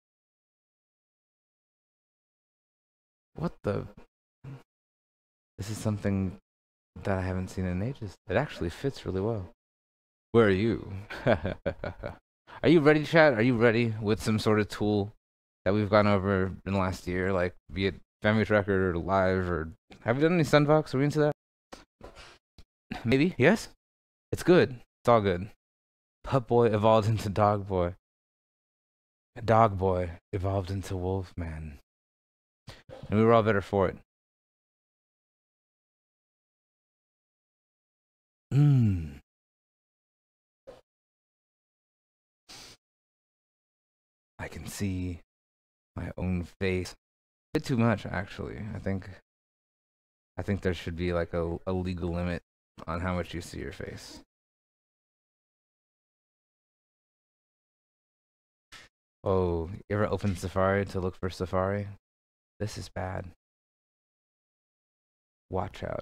What the? This is something that I haven't seen in ages. It actually fits really well. Where are you? Are you ready, chat? Are you ready with some sort of tool that we've gone over in the last year, like be it Family Record or Live, or have we done any Sunvox? Are we into that? Maybe. Yes. It's good. It's all good. Pup Boy evolved into Dog Boy. Dog Boy evolved into Wolf Man. And we were all better for it. I can see my own face. A bit too much, actually. I think there should be like a legal limit on how much you see your face. Oh, you ever open Safari to look for Safari? This is bad. Watch out.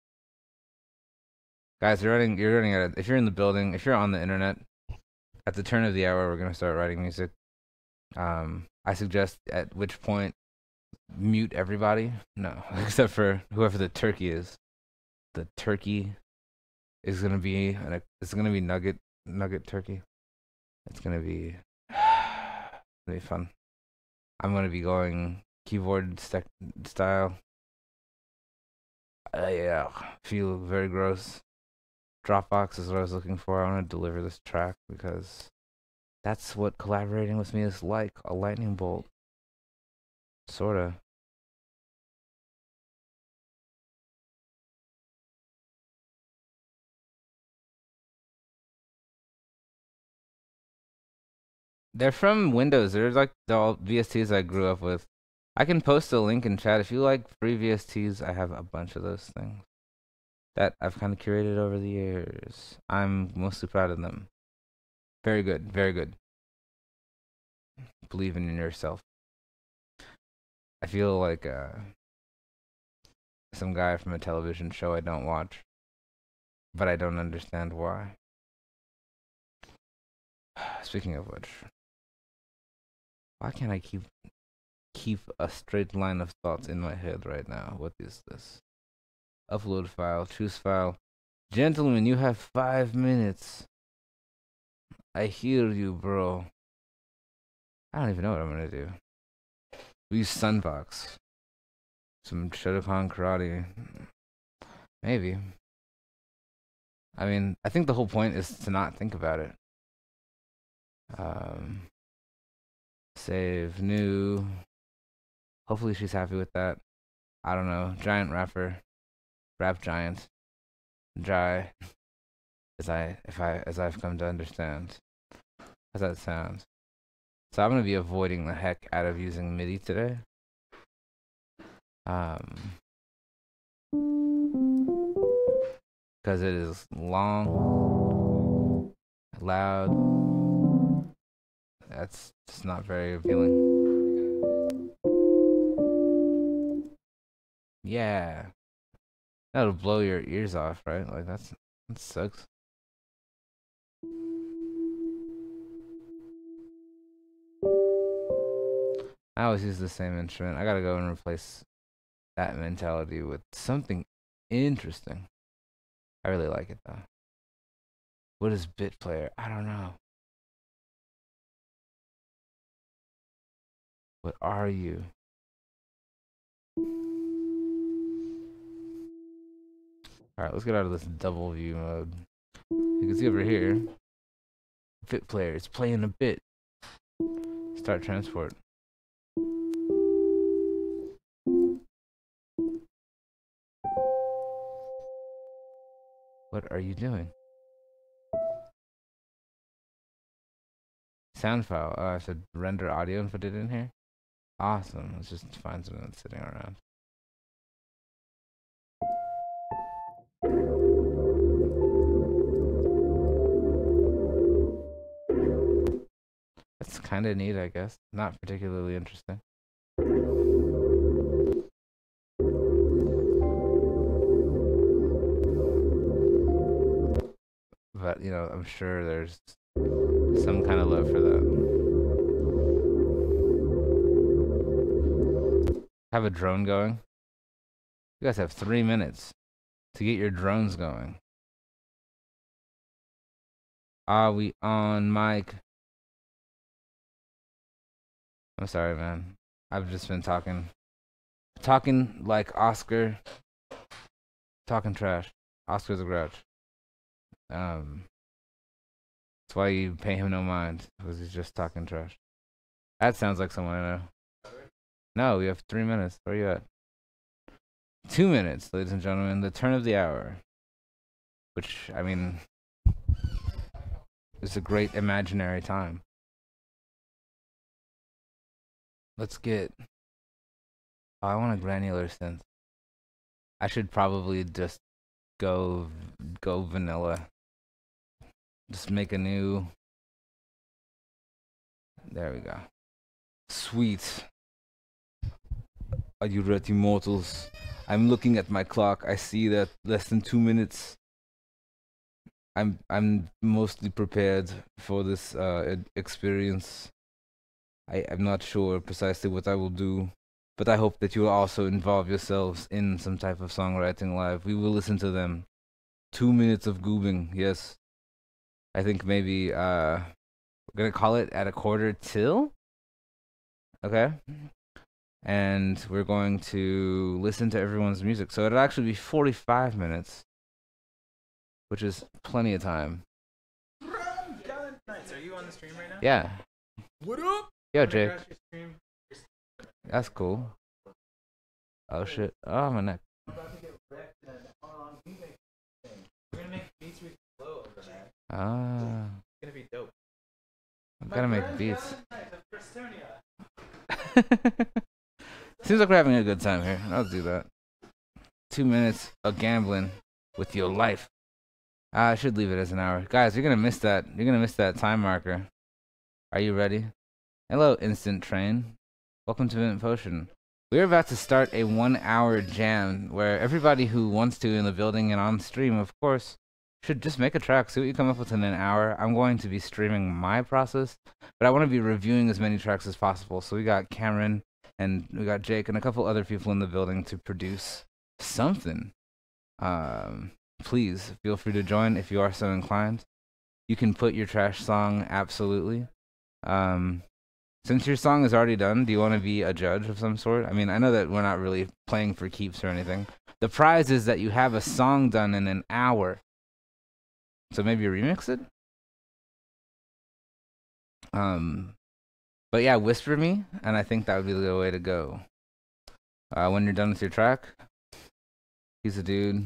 Guys, you're running out of, if you're in the building, if you're on the internet, at the turn of the hour, we're going to start writing music. I suggest at which point mute everybody. No, except for whoever the turkey is. The turkey is going to be, it's going to be nugget turkey. It's going to be fun. I'm going to be going keyboard style. Yeah, feel very gross. Dropbox is what I was looking for. I want to deliver this track because that's what collaborating with me is like. A lightning bolt. Sorta. They're from Windows. They're like the all VSTs I grew up with. I can post a link in chat. If you like free VSTs, I have a bunch of those things that I've kind of curated over the years. I'm mostly proud of them. Very good. Very good. Believe in yourself. I feel like some guy from a television show I don't watch, but I don't understand why. Speaking of which, why can't I keep a straight line of thoughts in my head right now? What is this? Upload file, choose file. Gentlemen, you have 5 minutes. I hear you, bro. I don't even know what I'm gonna do. We use Sunbox. Some Shotokan karate. Maybe. I mean, I think the whole point is to not think about it. Save, new. Hopefully she's happy with that. I don't know. Giant rapper. Rap giant. Jai. As I've come to understand. How's that sound? So I'm gonna be avoiding the heck out of using MIDI today. Because it is long, loud. That's just not very appealing. Yeah. That'll blow your ears off, right? Like that sucks. I always use the same instrument. I gotta go and replace that mentality with something interesting. I really like it though. What is bit player? I don't know. What are you? Alright, let's get out of this double view mode. You can see over here, bit player, it's playing a bit. Start transport. What are you doing? Sound file. Oh, I have to render audio and put it in here? Awesome. Let's just find something that's sitting around. That's kind of neat, I guess. Not particularly interesting. But, you know, I'm sure there's some kind of love for that. Have a drone going? You guys have 3 minutes to get your drones going. Are we on mic? I'm sorry, man. I've just been talking like Oscar, talking trash. Oscar's a grouch. That's why you pay him no mind, because he's just talking trash. That sounds like someone I know. No, we have 3 minutes. Where are you at? 2 minutes, ladies and gentlemen. The turn of the hour. Which, I mean, is a great imaginary time. Let's get... Oh, I want a granular synth. I should probably just go vanilla. Just make a new... There we go. Sweet. Are you ready, mortals? I'm looking at my clock. I see that less than 2 minutes. I'm mostly prepared for this experience. I'm not sure precisely what I will do, but I hope that you will also involve yourselves in some type of songwriting live. We will listen to them. 2 minutes of goobing, yes. I think maybe we're gonna call it at 1:45. Okay. And we're going to listen to everyone's music. So it'll actually be 45 minutes, which is plenty of time. Nice. Are you on the stream right now? Yeah. What up? Yo, Jake. That's cool. Oh shit. Oh, my neck. We're gonna make beats we can flow over that. Ah. It's gonna be dope. I'm gonna make beats. Seems like we're having a good time here. I'll do that. 2 minutes of gambling with your life. I should leave it as an hour. Guys, you're gonna miss that. You're gonna miss that time marker. Are you ready? Hello, Instant Train. Welcome to MintPotion. We're about to start a 1-hour jam where everybody who wants to in the building and on stream, of course, should just make a track, see what you come up with in an hour. I'm going to be streaming my process, but I want to be reviewing as many tracks as possible. So we got Cameron and we got Jake and a couple other people in the building to produce something. Please feel free to join if you are so inclined. You can put your trash song, absolutely. Since your song is already done, do you want to be a judge of some sort? I mean, I know that we're not really playing for keeps or anything. The prize is that you have a song done in an hour. So maybe remix it? But yeah, whisper me, and I think that would be the way to go. When you're done with your track, he's a dude.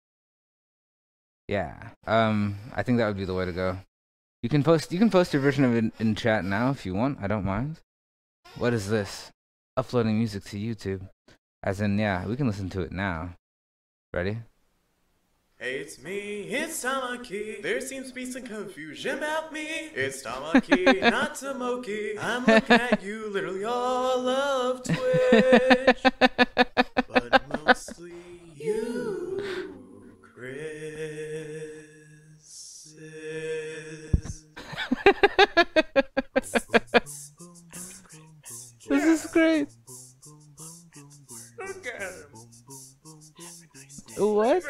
Yeah, I think that would be the way to go. You can post your version of it in chat now if you want. I don't mind. What is this? Uploading music to YouTube. As in, yeah, we can listen to it now. Ready? Hey, it's me, it's Tamaki. There seems to be some confusion about me. It's Tamaki, not Tamoki. I'm looking at you literally all of Twitch. But mostly you, Chris. This is great. What?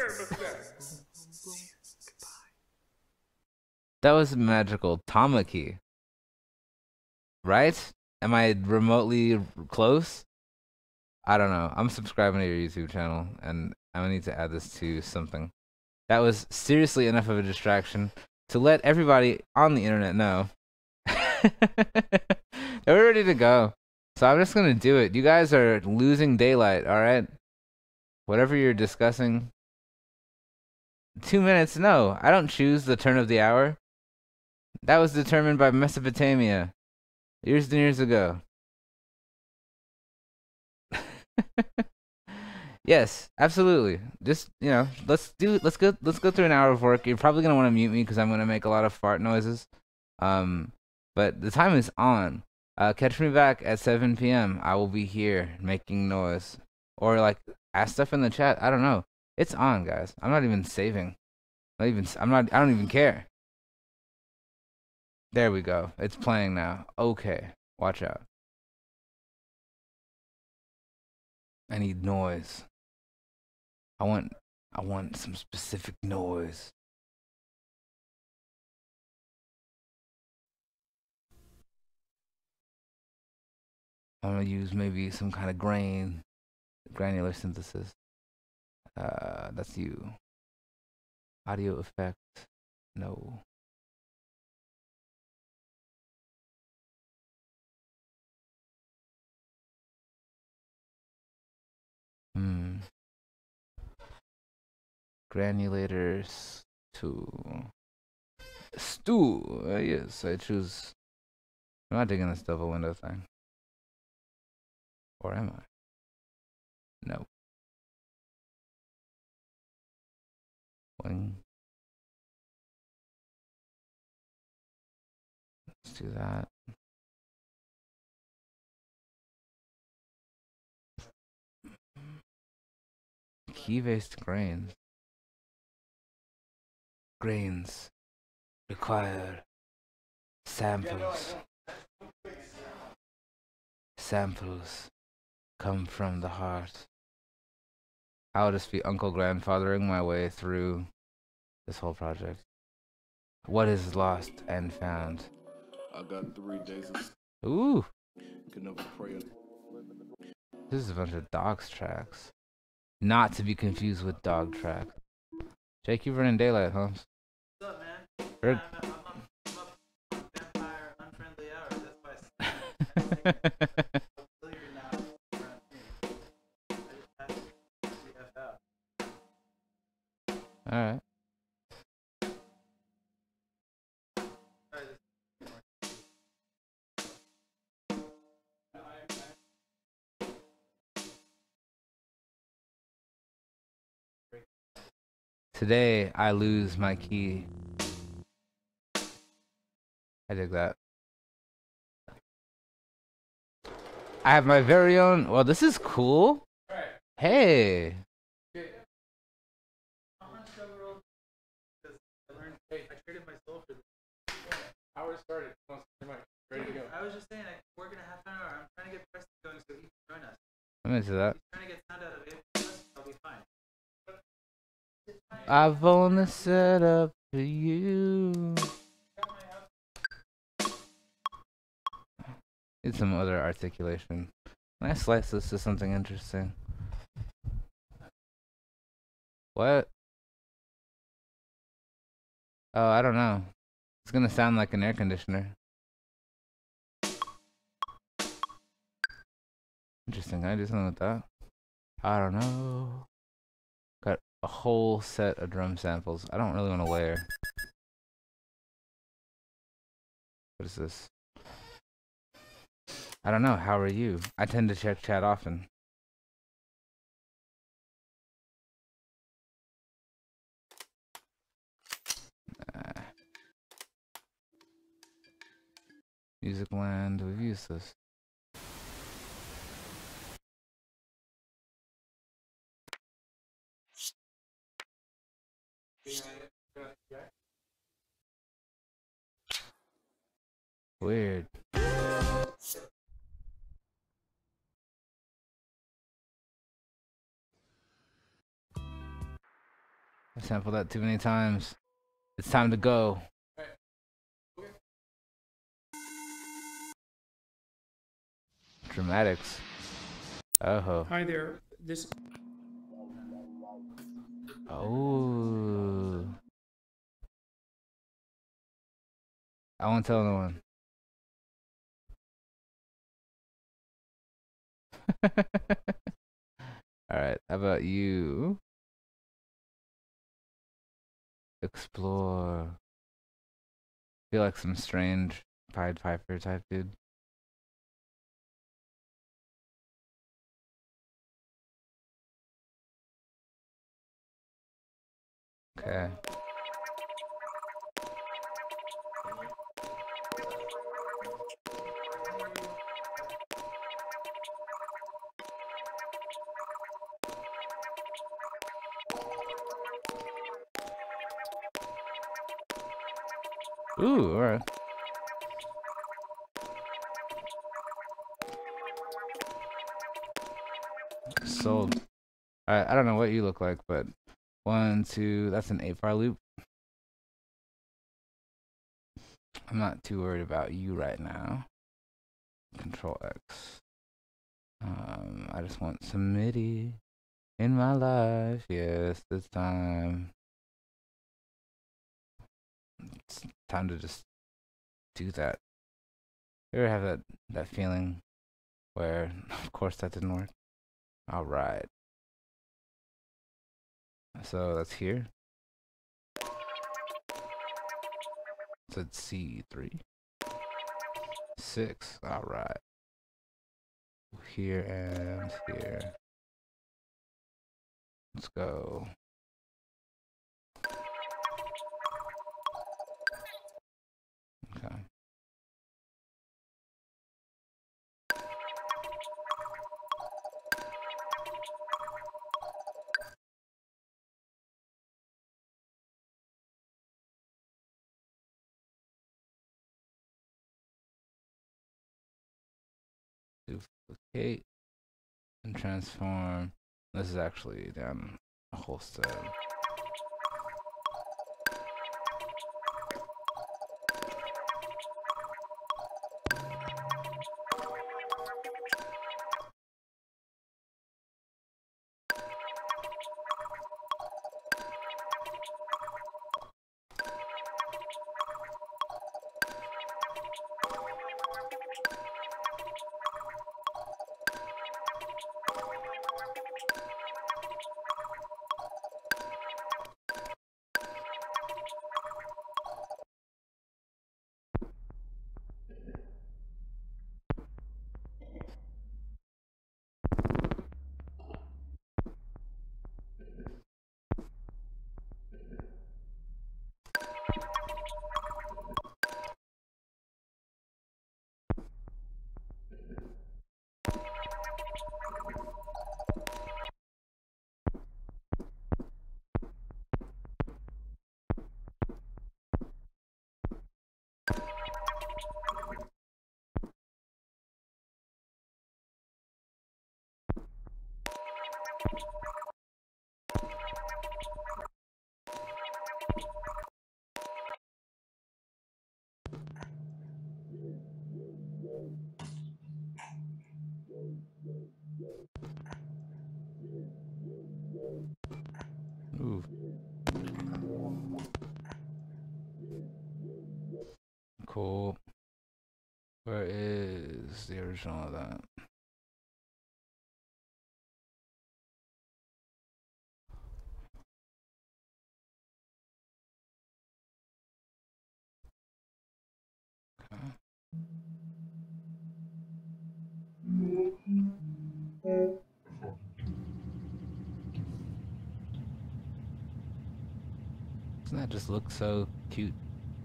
That was magical. Tamaki. Right? Am I remotely close? I don't know. I'm subscribing to your YouTube channel, and I'm gonna need to add this to something. That was seriously enough of a distraction to let everybody on the internet know that we're ready to go. So I'm just gonna do it. You guys are losing daylight, alright? Whatever you're discussing. 2 minutes? No, I don't choose the turn of the hour. That was determined by Mesopotamia years and years ago. Yes, absolutely. Just, you know, let's go through an hour of work. You're probably gonna want to mute me because I'm gonna make a lot of fart noises. But the time is on. Catch me back at 7 p.m. I will be here making noise. Or like ask stuff in the chat. I don't know. It's on, guys. I'm not even saving. I don't even care. There we go. It's playing now. Okay. Watch out. I need noise. I want some specific noise. I'm gonna use maybe some kind of granular synthesis. That's you. Audio effect. No. Granulators to stew. Yes, I choose. I'm not digging this double window thing. Or am I? No. Wing. Let's do that. Key-based grains. Grains require samples. Samples come from the heart. I'll just be uncle grandfathering my way through this whole project. What is lost and found? I got 3 days of Ooh! can never pray. This is a bunch of dogs tracks. Not to be confused with dog track. Jake, you running daylight, huh? What's up, man? Heard- I'm up vampire unfriendly hours. That's why I'm sleeping now. I just have to be F out. Alright. Today, I lose my key. I dig that. I have my very own. Well, this is cool. Hey. I traded my soul for this. Hours started. Ready to go. I was just saying, I can work in a half an hour. I'm trying to get Preston going so he can join us. I'm into that. He's trying to get sound out of it. I'll be fine. I've only set up for you. Need some other articulation. Can I slice this to something interesting? What? Oh, I don't know. It's gonna sound like an air conditioner. Interesting. Can I do something with that? I don't know. Got a whole set of drum samples. I don't really want to layer. What is this? I don't know. How are you? I tend to check chat often. Music land. We've used this. Weird. I sampled that too many times. It's time to go. Dramatics. Oh. Hi there. This. Oh. I won't tell no one. Alright, how about you? Explore. Feel like some strange Pied Piper type dude. Okay. Ooh, alright. Sold. Alright, I don't know what you look like, but 1, 2, that's an 8-bar loop. I'm not too worried about you right now. Control X. I just want some MIDI in my life. Yes, this time. It's time to just do that. You ever have that feeling where, of course, that didn't work? All right. So that's here. So it's C3. 6. All right. Here and here. Let's go. Okay. Duplicate and transform. This is actually down a whole step. Cool. Where is the original of that? Okay. Doesn't that just look so cute?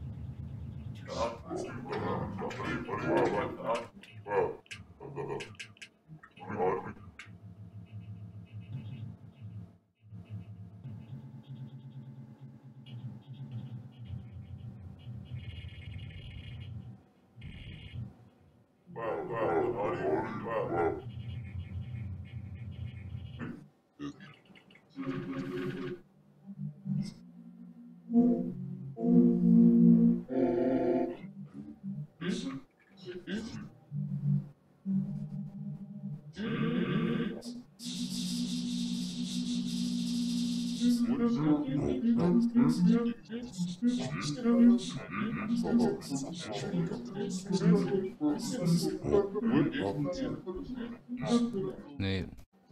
Neat.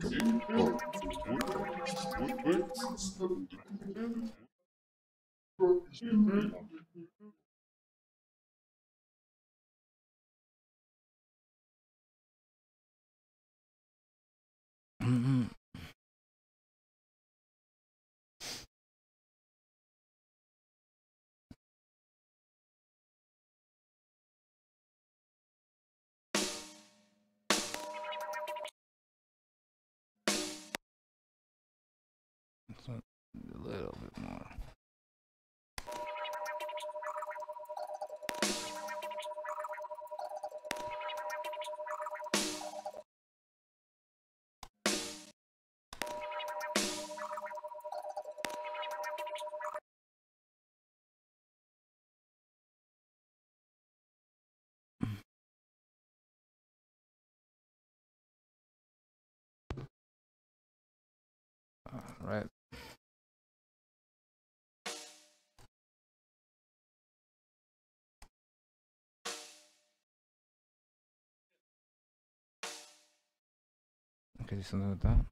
So, a little bit more. All right. Okay, do something with that.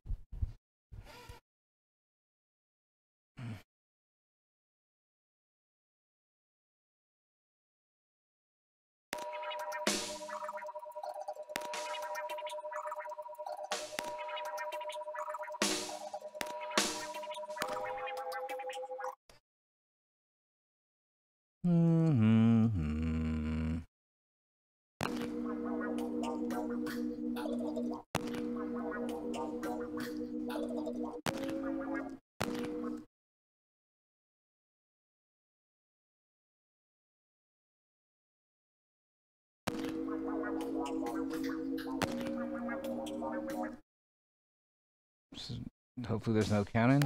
Mm-hmm. Hopefully there's no counting.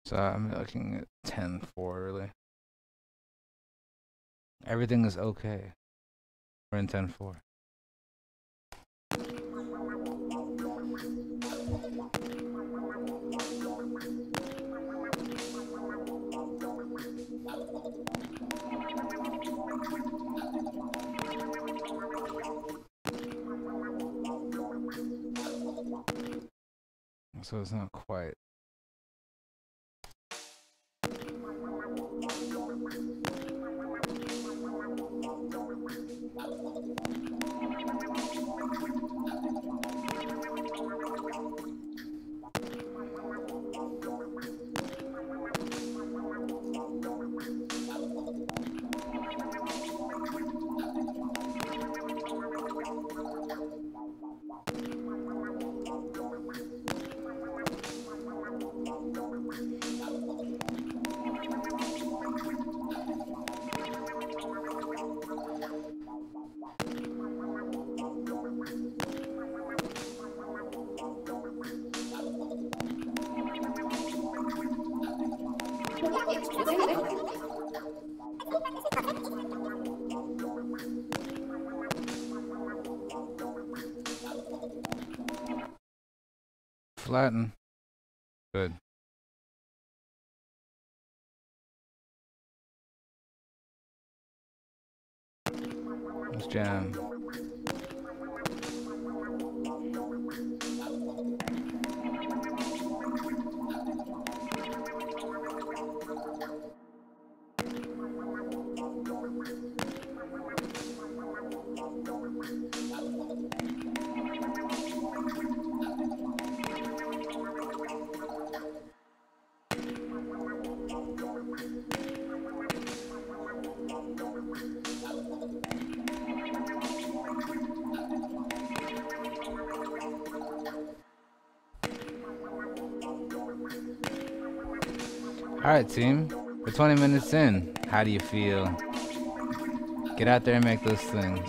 So I'm looking at 10-4 really. Everything is okay. We're in 10-4. So it's not quite. Flatten. Good. Let's jam. Alright team, we're 20 minutes in. How do you feel? Get out there and make those things.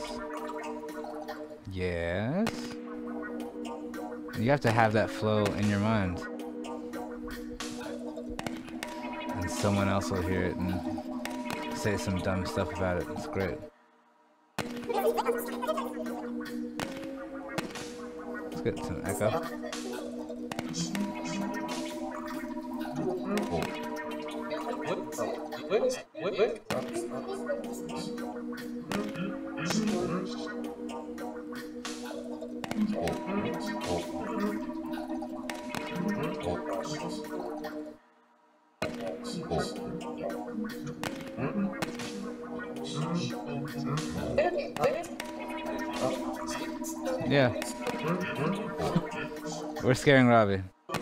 Yes? You have to have that flow in your mind. And someone else will hear it and say some dumb stuff about it. It's great. Let's get some echo. Yeah. We're scaring Robbie.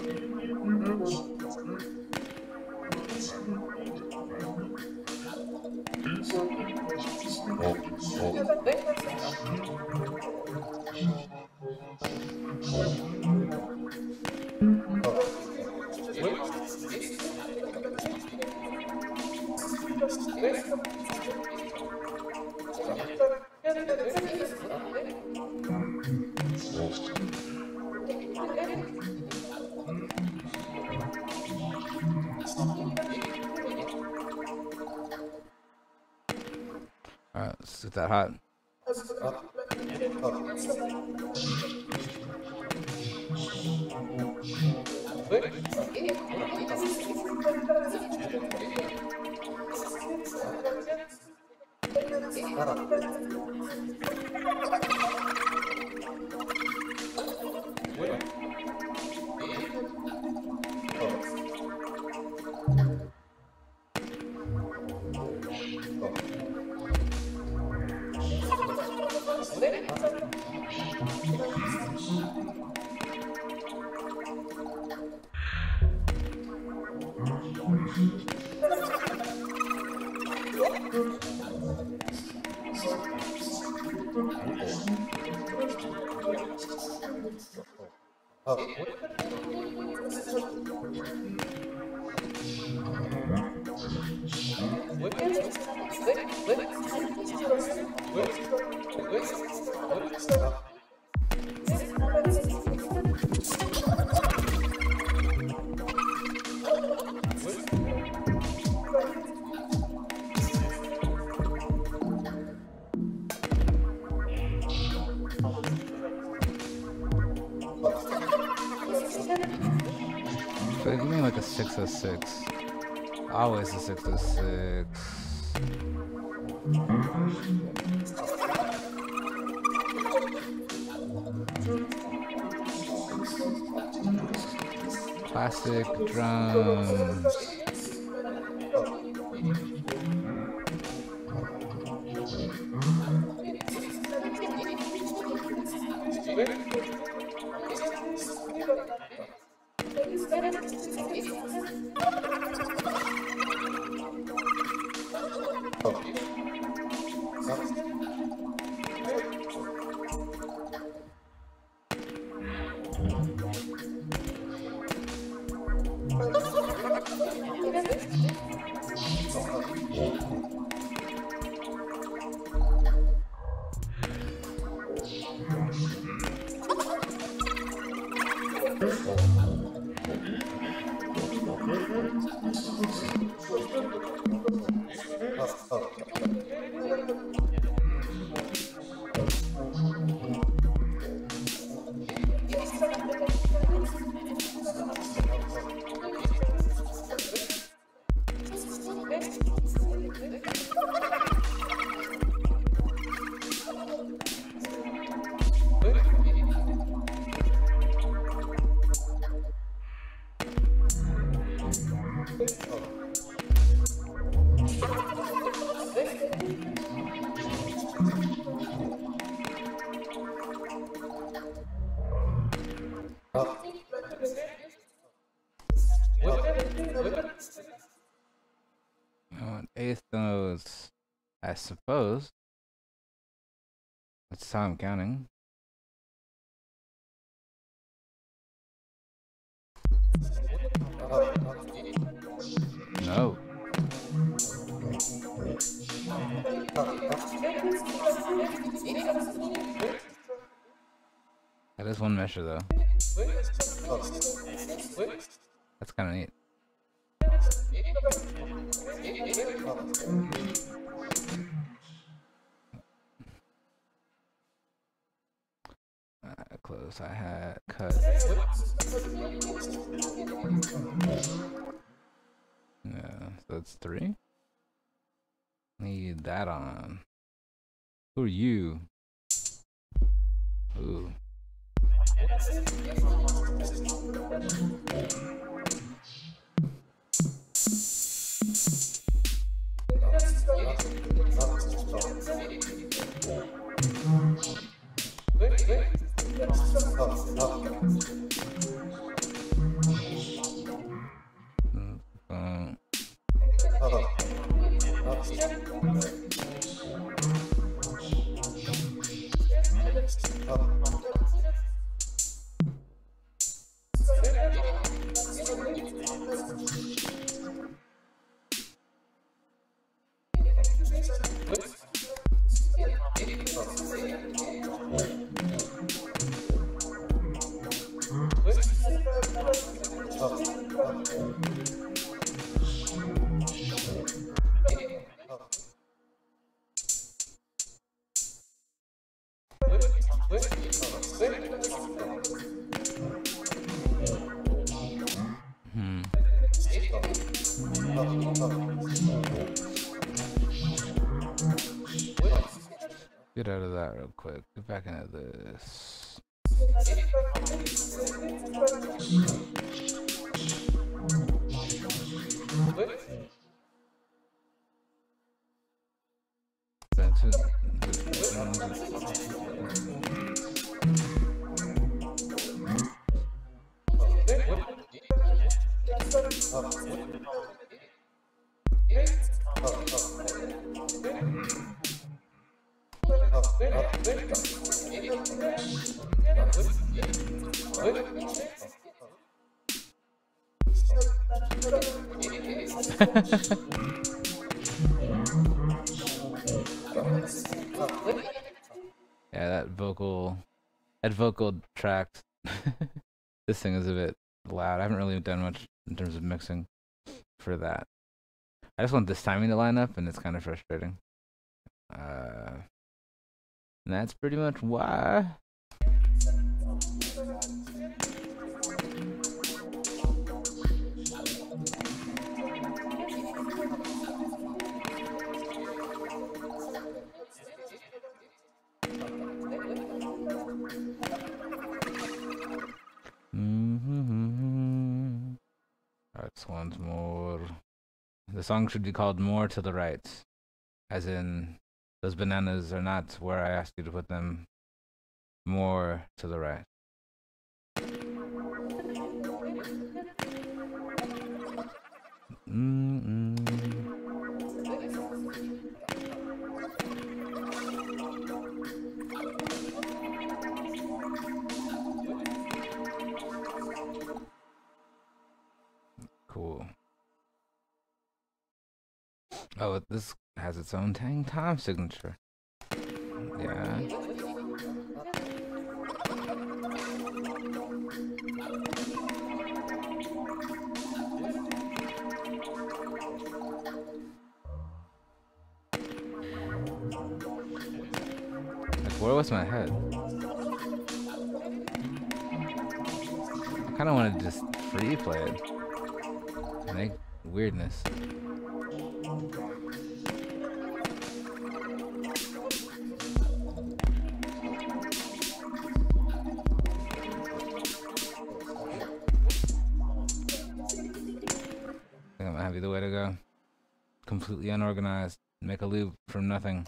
Alright, let's get that hot. But give me like a 606. Always a 606. Plastic drums. I want eighth notes, I suppose. That's how I'm counting. No. That is one measure though. That's kind of neat. Close. I had cut. Yeah, so that's 3. Need that on. Who are you? Ooh. Get out of that real quick. Get back into this. That's it. Yeah, that vocal track. This thing is a bit loud. I haven't really done much in terms of mixing for that. I just want this timing to line up, and it's kind of frustrating. And that's pretty much why. This one's more. The song should be called More to the Right. As in, those bananas are not where I asked you to put them. More to the right. Cool. Oh, this has its own time signature. Yeah. Like, where was my head? I kind of want to just free play it. Make weirdness. I think that might be the way to go. Completely unorganized. Make a loop from nothing.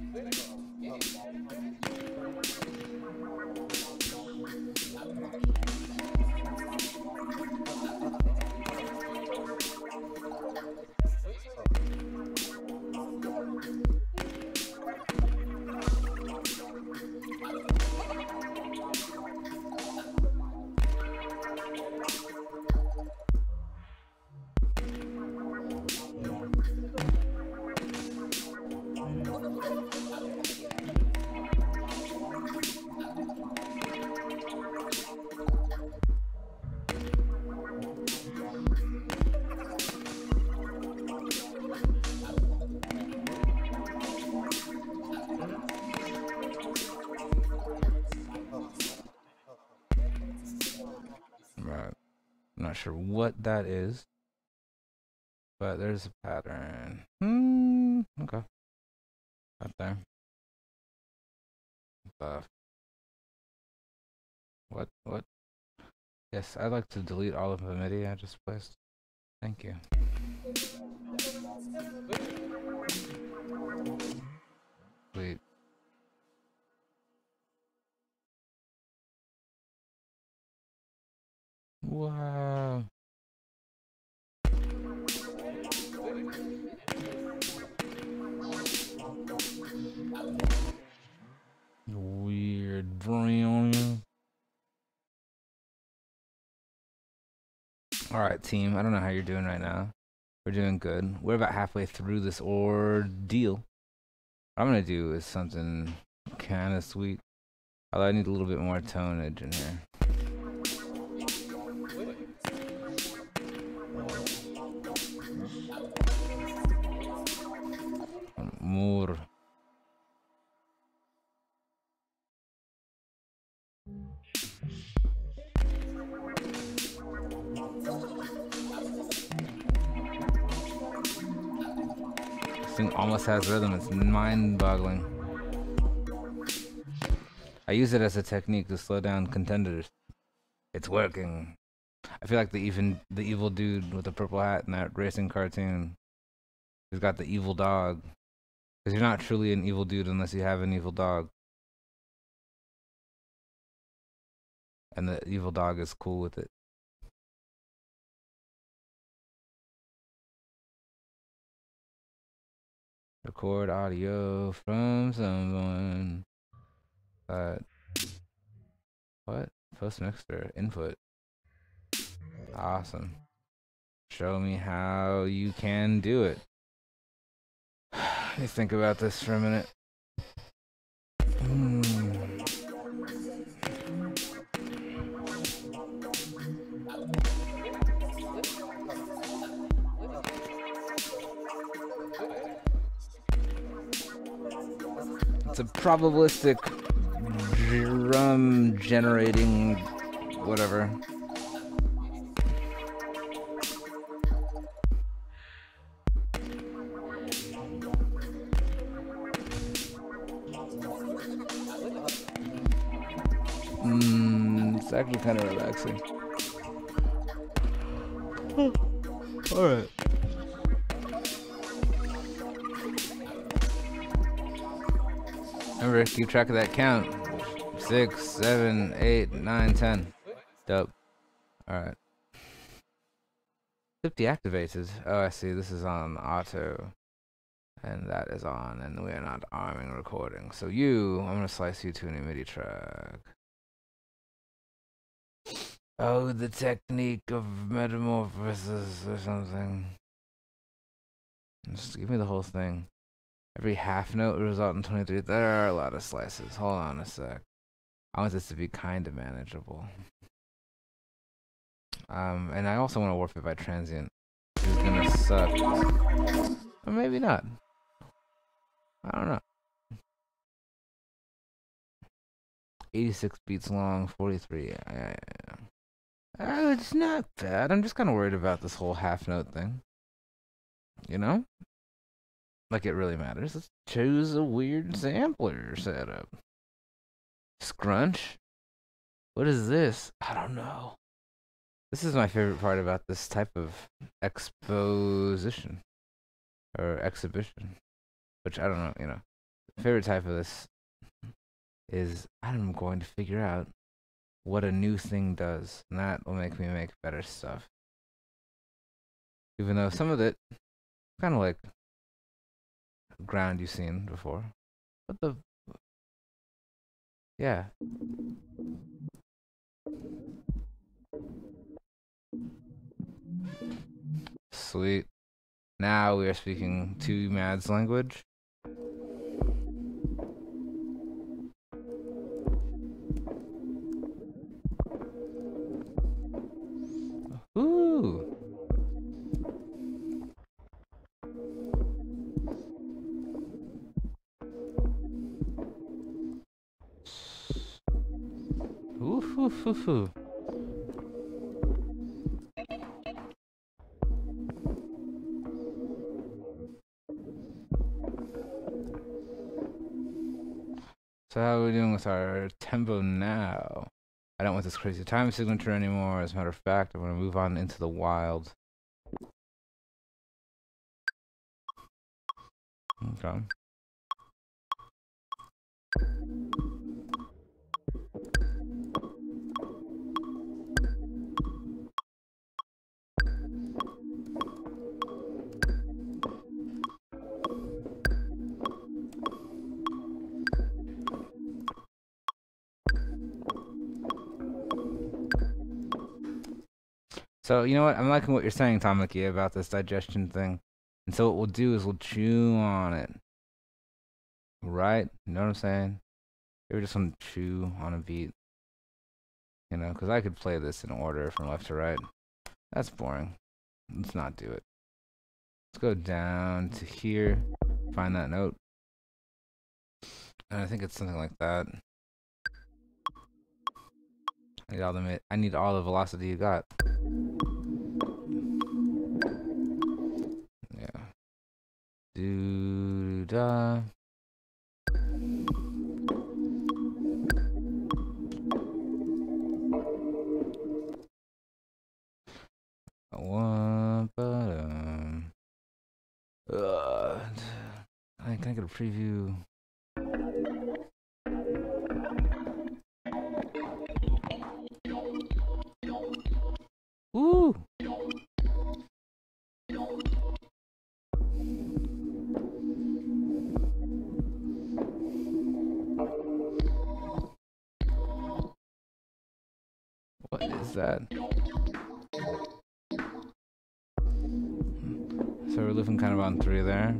Not sure what that is, but there's a pattern. Okay. Right there. What? Yes, I'd like to delete all of the MIDI I just placed. Thank you. Sweet. Wow. Weird brain. Alright, team. I don't know how you're doing right now. We're doing good. We're about halfway through this ordeal. What I'm gonna do is something kind of sweet. Although I need a little bit more tonage in here. More. This thing almost has rhythm. It's mind-boggling. I use it as a technique to slow down contenders. It's working. I feel like the evil dude with the purple hat in that racing cartoon. He's got the evil dog. Because you're not truly an evil dude unless you have an evil dog. And the evil dog is cool with it. Record audio from someone. What? Post mixer input. Awesome. Show me how you can do it. Let me think about this for a minute. It's a probabilistic drum generating whatever. It's actually kind of relaxing. Alright. Remember, keep track of that count. 6, 7, 8, 9, 10. Dope. Alright. Flip deactivated. Oh, I see. This is on auto. And that is on. And we are not arming recording. So I'm going to slice you to a new MIDI track. Oh, the technique of metamorphosis or something. Just give me the whole thing. Every half note will result in 23. There are a lot of slices. Hold on a sec. I want this to be kind of manageable. And I also want to warp it by transient. It's gonna suck. Or maybe not. I don't know. 86 beats long, 43. It's not bad. I'm just kind of worried about this whole half note thing. You know? Like it really matters. Let's choose a weird sampler setup. Scrunch? What is this? I don't know. This is my favorite part about this type of exposition. Or exhibition. Which I don't know, you know. The favorite type of this is I'm going to figure out what a new thing does. And that will make me make better stuff. Even though some of it kind of like ground you've seen before. What the? Yeah. Sweet. Now we are speaking 2Mad's language. Ooh. Ooh. So how are we doing with our tempo now? I don't want this crazy time signature anymore. As a matter of fact, I'm going to move on into the wild. Okay. So, you know what? I'm liking what you're saying, Tamaki, about this digestion thing. And so what we'll do is we'll chew on it. Right? You know what I'm saying? You ever just want to chew on a beat? You know, because I could play this in order from left to right. That's boring. Let's not do it. Let's go down to here. Find that note. And I think it's something like that. I need all the velocity you got. Yeah. Do-da. Can I get a preview? Woo! What is that? So we're living kind of on 3 there.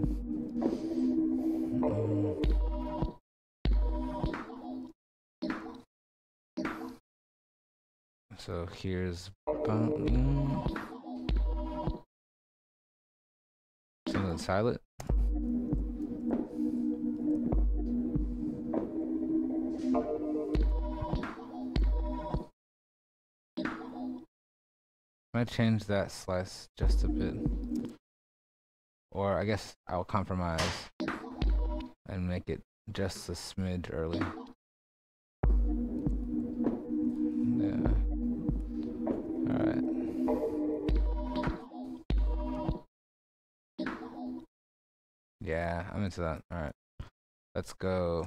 So here's something silent. Might change that slice just a bit. Or I guess I'll compromise and make it just a smidge early. Yeah. Alright. Yeah, I'm into that. All right, let's go.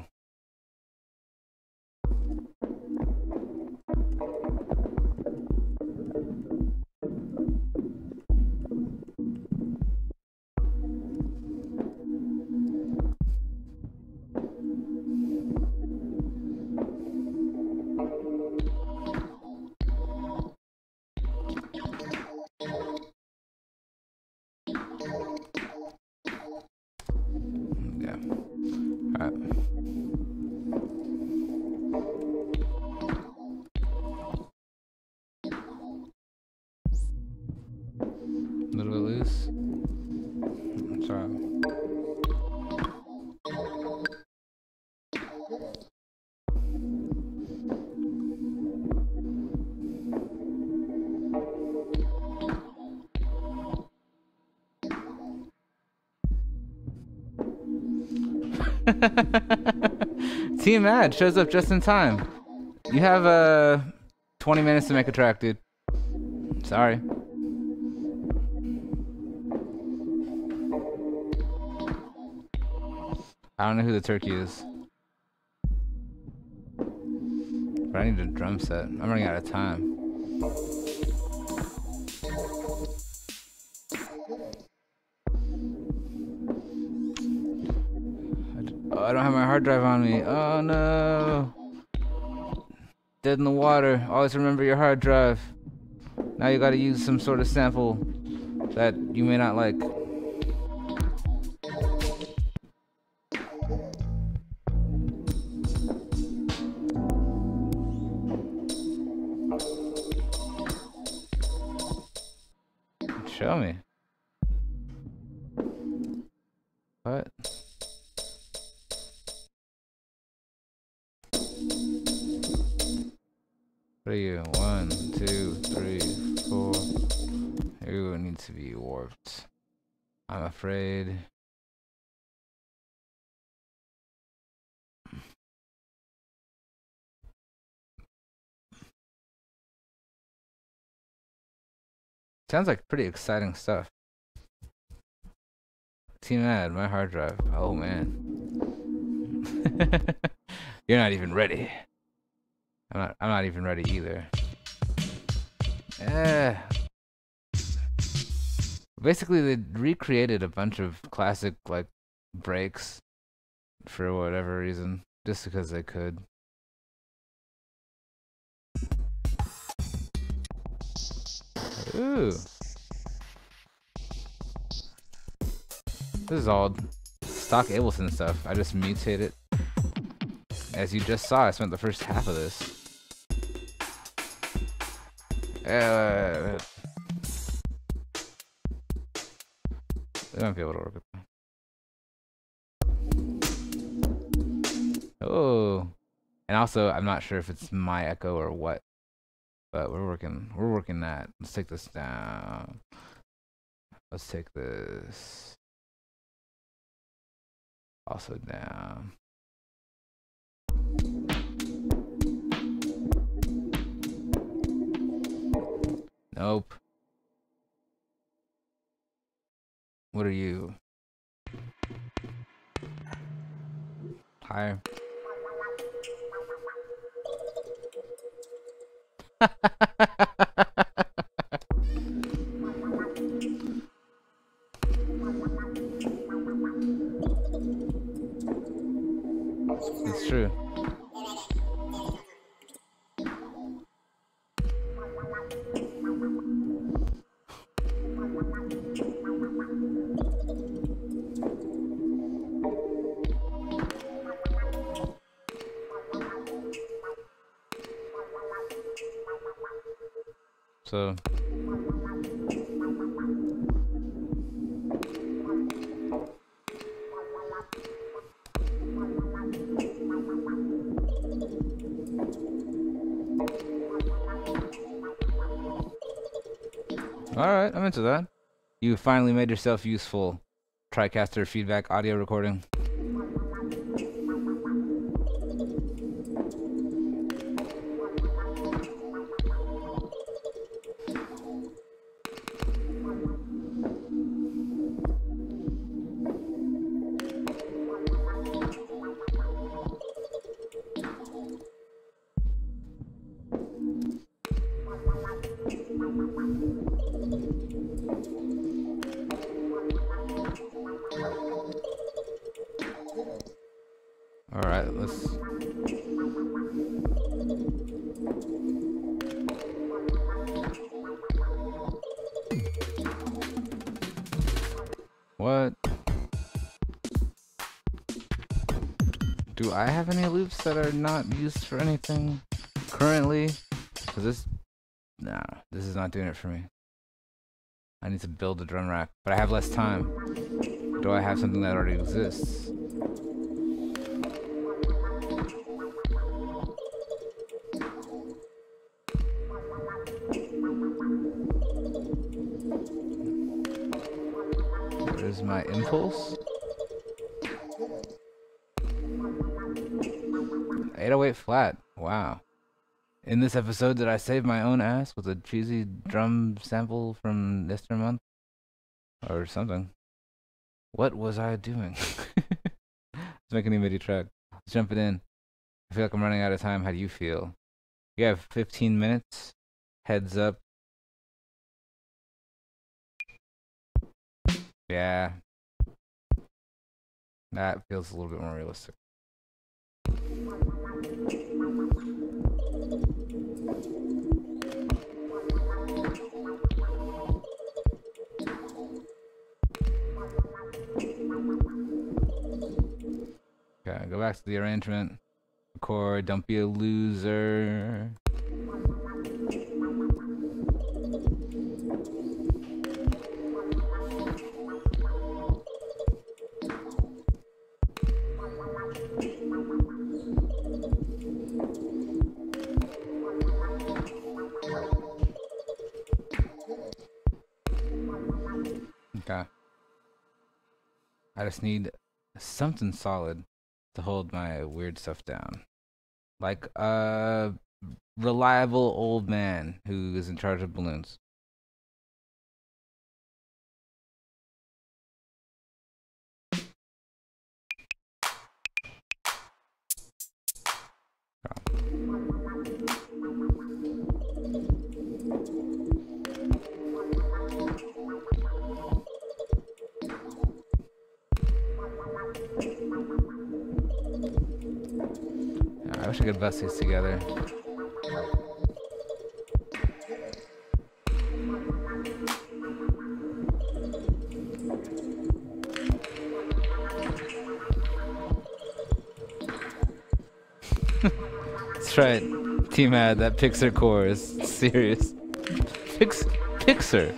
Yeah. All right. A little bit loose. Sorry. Team Ad shows up just in time. You have 20 minutes to make a track, dude. Sorry. I don't know who the turkey is. But I need a drum set. I'm running out of time. Oh, I don't have my hard drive on me. Oh no. Dead in the water. Always remember your hard drive. Now you gotta use some sort of sample that you may not like. Show me. What? What are you? 1, 2, 3, 4. You need to be warped. I'm afraid. Sounds like pretty exciting stuff. Team Ad, my hard drive. Oh man. You're not even ready. I'm not even ready either. Yeah. Basically they recreated a bunch of classic like breaks for whatever reason. Just because they could. Ooh. This is all stock Ableton stuff. I just mutate it. As you just saw, I spent the first half of this. They might be able to work with that. Oh. And also, I'm not sure if it's my echo or what. But we're working that. Let's take this down. Let's take this also down. Nope. What are you? Higher. It's true. So alright, I'm into that. You finally made yourself useful. TriCaster feedback audio recording. All right, let's. What? Do I have any loops that are not used for anything currently? Cause this, nah, this is not doing it for me. I need to build a drum rack, but I have less time. Do I have something that already exists? Where's my impulse? 808 flat. Wow. In this episode, did I save my own ass with a cheesy drum sample from yesterday month? Or something. What was I doing? Let's make a new MIDI track. Let's jump it in. I feel like I'm running out of time. How do you feel? You have 15 minutes. Heads up. Yeah. That feels a little bit more realistic. Okay, go back to the arrangement. Record, don't be a loser. Okay. I just need something solid to hold my weird stuff down. Like a reliable old man who is in charge of balloons. I wish I could bust these together. That's right. T-Mad, that Pixar core is serious. Pixar.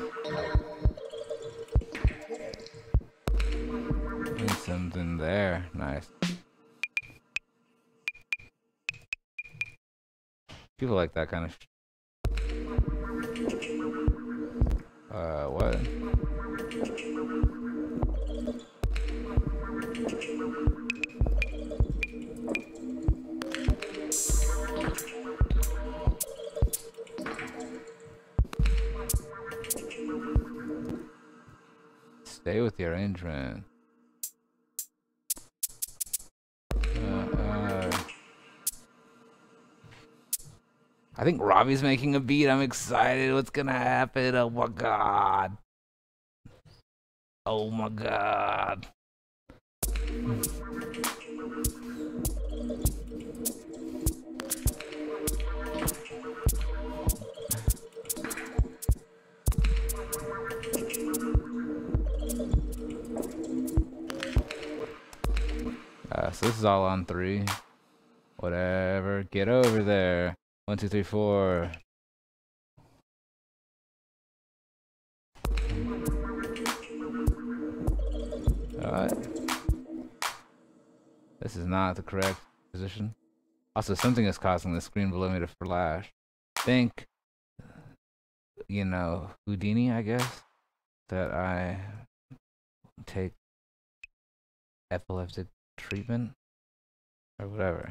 Need something there. Nice. People like that kind of what? Stay with the arrangement. I think Robbie's making a beat. I'm excited. What's gonna happen? Oh my god. Oh my god. So this is all on 3. Whatever. Get over there. 1, 2, 3, 4. Alright. This is not the correct position. Also, something is causing the screen below me to flash. Think, you know, Houdini, I guess, that I take epileptic treatment or whatever.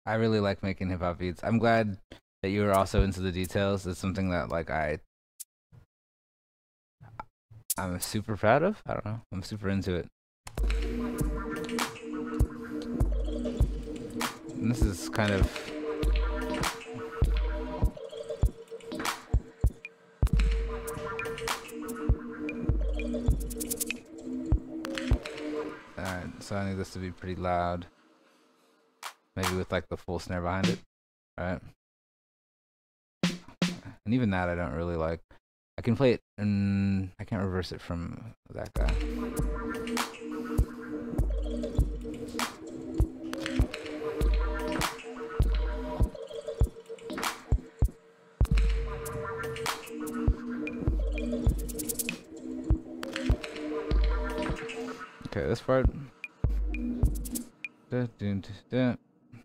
I really like making hip hop beats. I'm glad that you were also into the details. It's something that like I'm super proud of. I don't know. I'm super into it. And this is kind of alright, so I need this to be pretty loud. Maybe with like the full snare behind it. Alright. And even that I don't really like. I can play it and I can't reverse it from that guy. Okay, this part. Da, dun, dun, dun.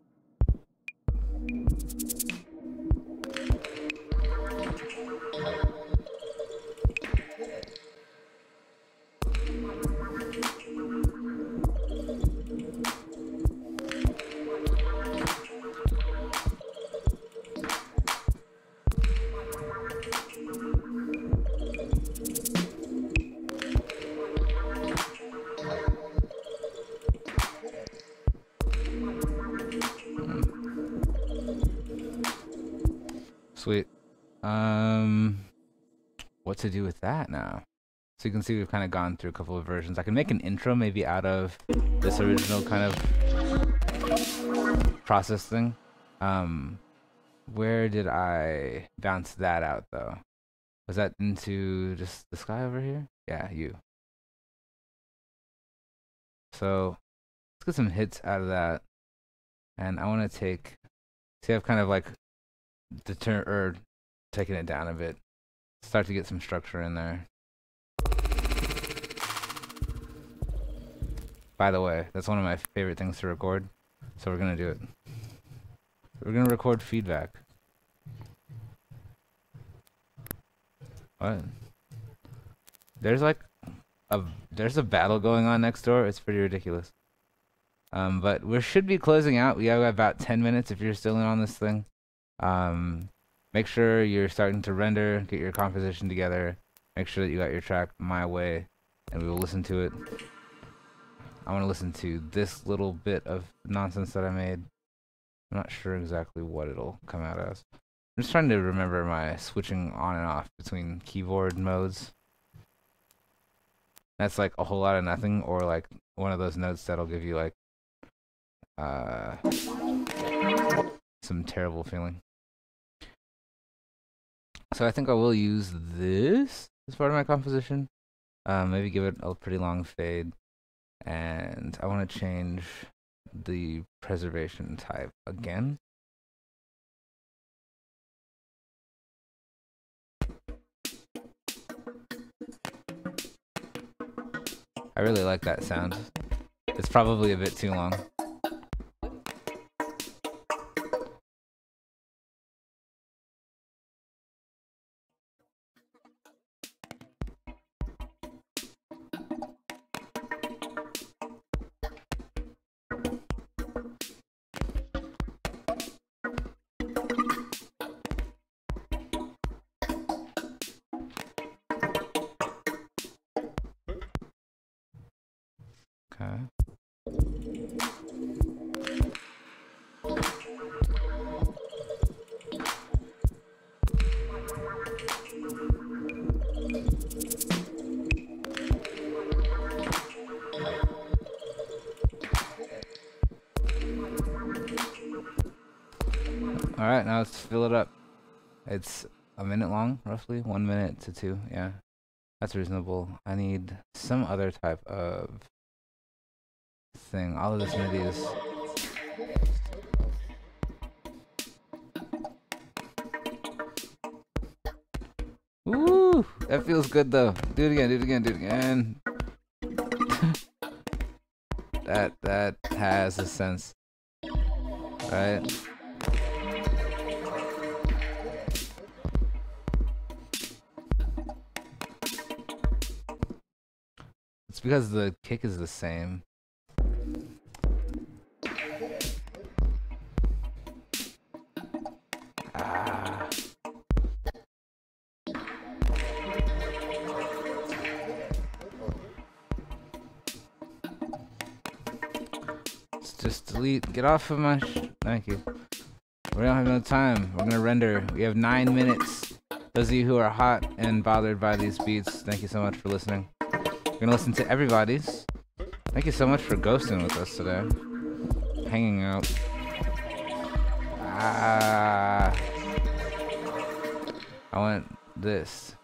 Sweet. What to do with that now? So you can see we've kind of gone through a couple of versions. I can make an intro maybe out of this original kind of process thing. Where did I bounce that out though? Was that into just this guy over here? Yeah, you. So let's get some hits out of that. And I want to take, see, I've kind of like taking it down a bit. Start to get some structure in there. By the way, that's one of my favorite things to record, so we're gonna do it. We're gonna record feedback. What? There's like there's a battle going on next door. It's pretty ridiculous. But we should be closing out. We have about 10 minutes if you're still in on this thing. Make sure you're starting to render, get your composition together, make sure that you got your track my way, and we will listen to it. I want to listen to this little bit of nonsense that I made. I'm not sure exactly what it'll come out as. I'm just trying to remember my switching on and off between keyboard modes. That's like a whole lot of nothing, or like one of those notes that'll give you like some terrible feeling. So I think I will use this as part of my composition. Maybe give it a pretty long fade. And I want to change the preservation type again. I really like that sound. It's probably a bit too long. Okay. Alright, now let's fill it up. It's a minute long, roughly. 1 minute to 2, yeah. That's reasonable. I need some other type of thing. All of this MIDI is... Woo! That feels good though. Do it again, do it again, do it again. That has a sense. Right? It's because the kick is the same. Ah. Let's just delete. Get off of my. Thank you. We don't have no time. We're gonna render. We have 9 minutes. Those of you who are hot and bothered by these beats, thank you so much for listening. We're gonna listen to everybody's. Thank you so much for ghosting with us today. Hanging out. Ah. I want this.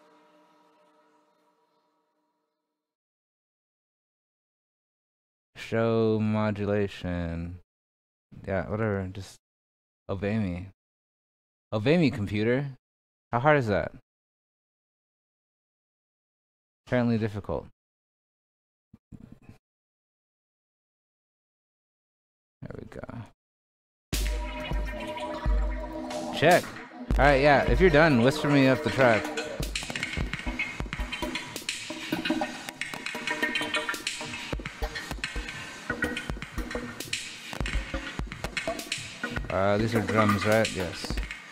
Show modulation. Yeah, whatever. Just obey me. Obey me, computer. How hard is that? Apparently difficult. There we go. Check. Alright, yeah. If you're done, whisper me up the track. These are drums, right? Yes.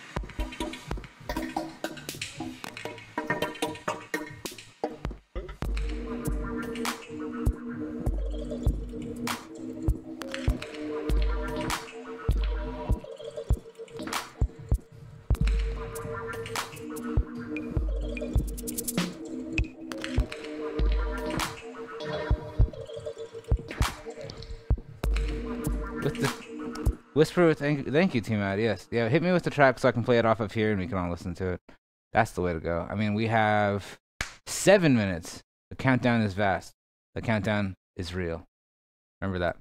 Whisper with thank you, Team Ad. Yes, yeah. Hit me with the track so I can play it off of here and we can all listen to it. That's the way to go. I mean, we have 7 minutes. The countdown is vast. The countdown is real. Remember that.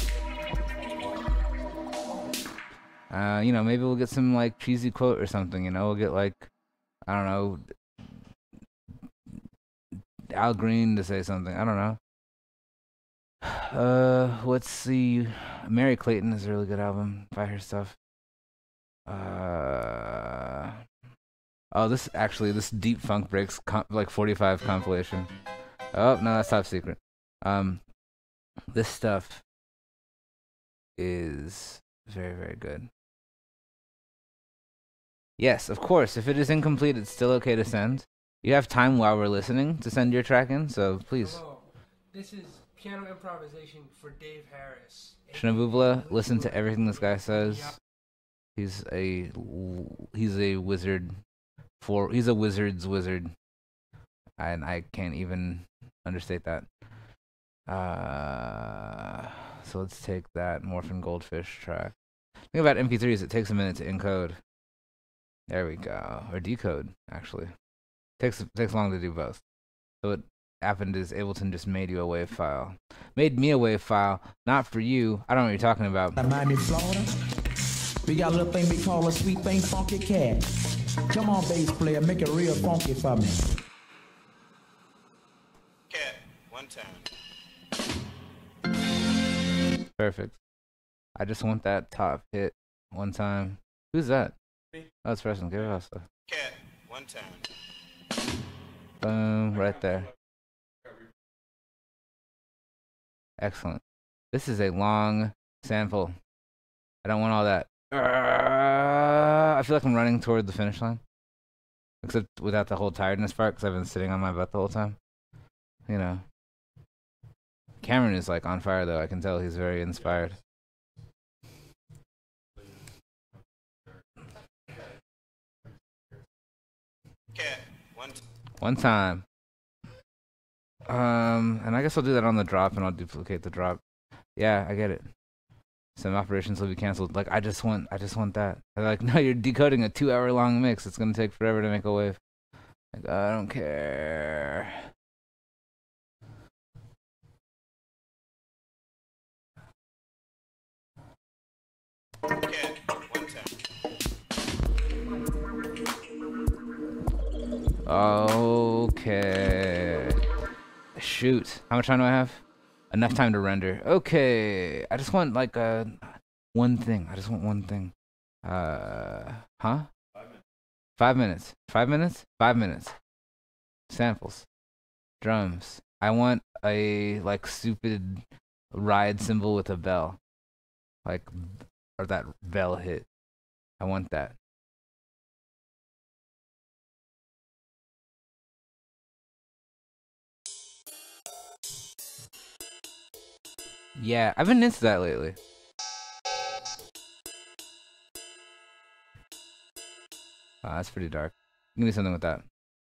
You know, maybe we'll get some like cheesy quote or something. You know, we'll get like, I don't know, Al Green to say something. I don't know. Let's see. Mary Clayton is a really good album by her stuff. Oh, this Deep Funk Breaks like 45 compilation. Oh, no, that's Top Secret. This stuff is very, very good. Yes, of course, if it is incomplete, it's still okay to send. You have time while we're listening to send your track in, so please. Hello. This is piano improvisation for Dave Harris. Shinabubla, listen to everything this guy says. Yep. He's a wizard. He's a wizard's wizard, and I can't even understate that. So let's take that Morphin Goldfish track. The thing about MP3s, it takes a minute to encode. There we go, or decode actually. Takes long to do both. So what happened is Ableton just made you a WAV file. Made me a WAV file, not for you. I don't know what you're talking about. Miami, Florida. We got a little thing we call a sweet thing, funky cat. Come on, bass player, make it real funky for me. Cat, one time. Perfect. I just want that top hit one time. Who's that? Me. Oh, it's Preston. Give us a Cat, one time. boom right there. Excellent. This is a long sample. I don't want all that. I feel like I'm running toward the finish line. Except without the whole tiredness part, because I've been sitting on my butt the whole time. You know. Cameron is like on fire though. I can tell he's very inspired. Cat, one time. And I guess I'll do that on the drop, and I'll duplicate the drop. Yeah, I get it. Some operations will be canceled. Like I just want that. They're like, no, you're decoding a 2-hour-long mix. It's gonna take forever to make a wave. Like I don't care. cat, one time. Okay. Shoot. How much time do I have? Enough time to render. Okay. I just want like one thing. I just want one thing. Huh? 5 minutes. 5 minutes? 5 minutes. Samples. Drums. I want a like stupid ride cymbal with a bell. Like or that bell hit. I want that. Yeah, I've been into that lately. Wow, that's pretty dark. Give me something with that.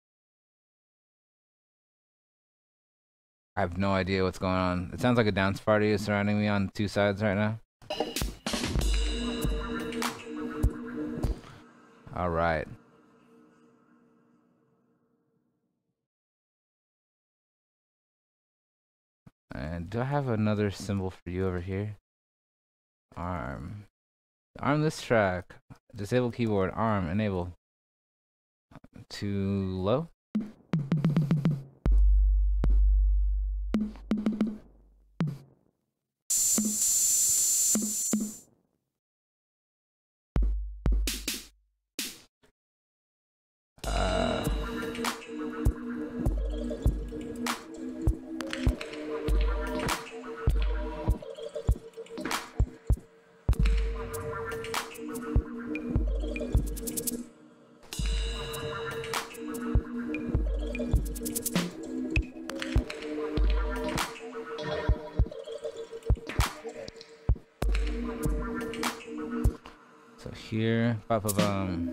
I have no idea what's going on. It sounds like a dance party is surrounding me on two sides right now. All right. And do I have another symbol for you over here? Arm. Arm this track. Disable keyboard. Arm. Enable. Too low? So here, ba-ba-bum.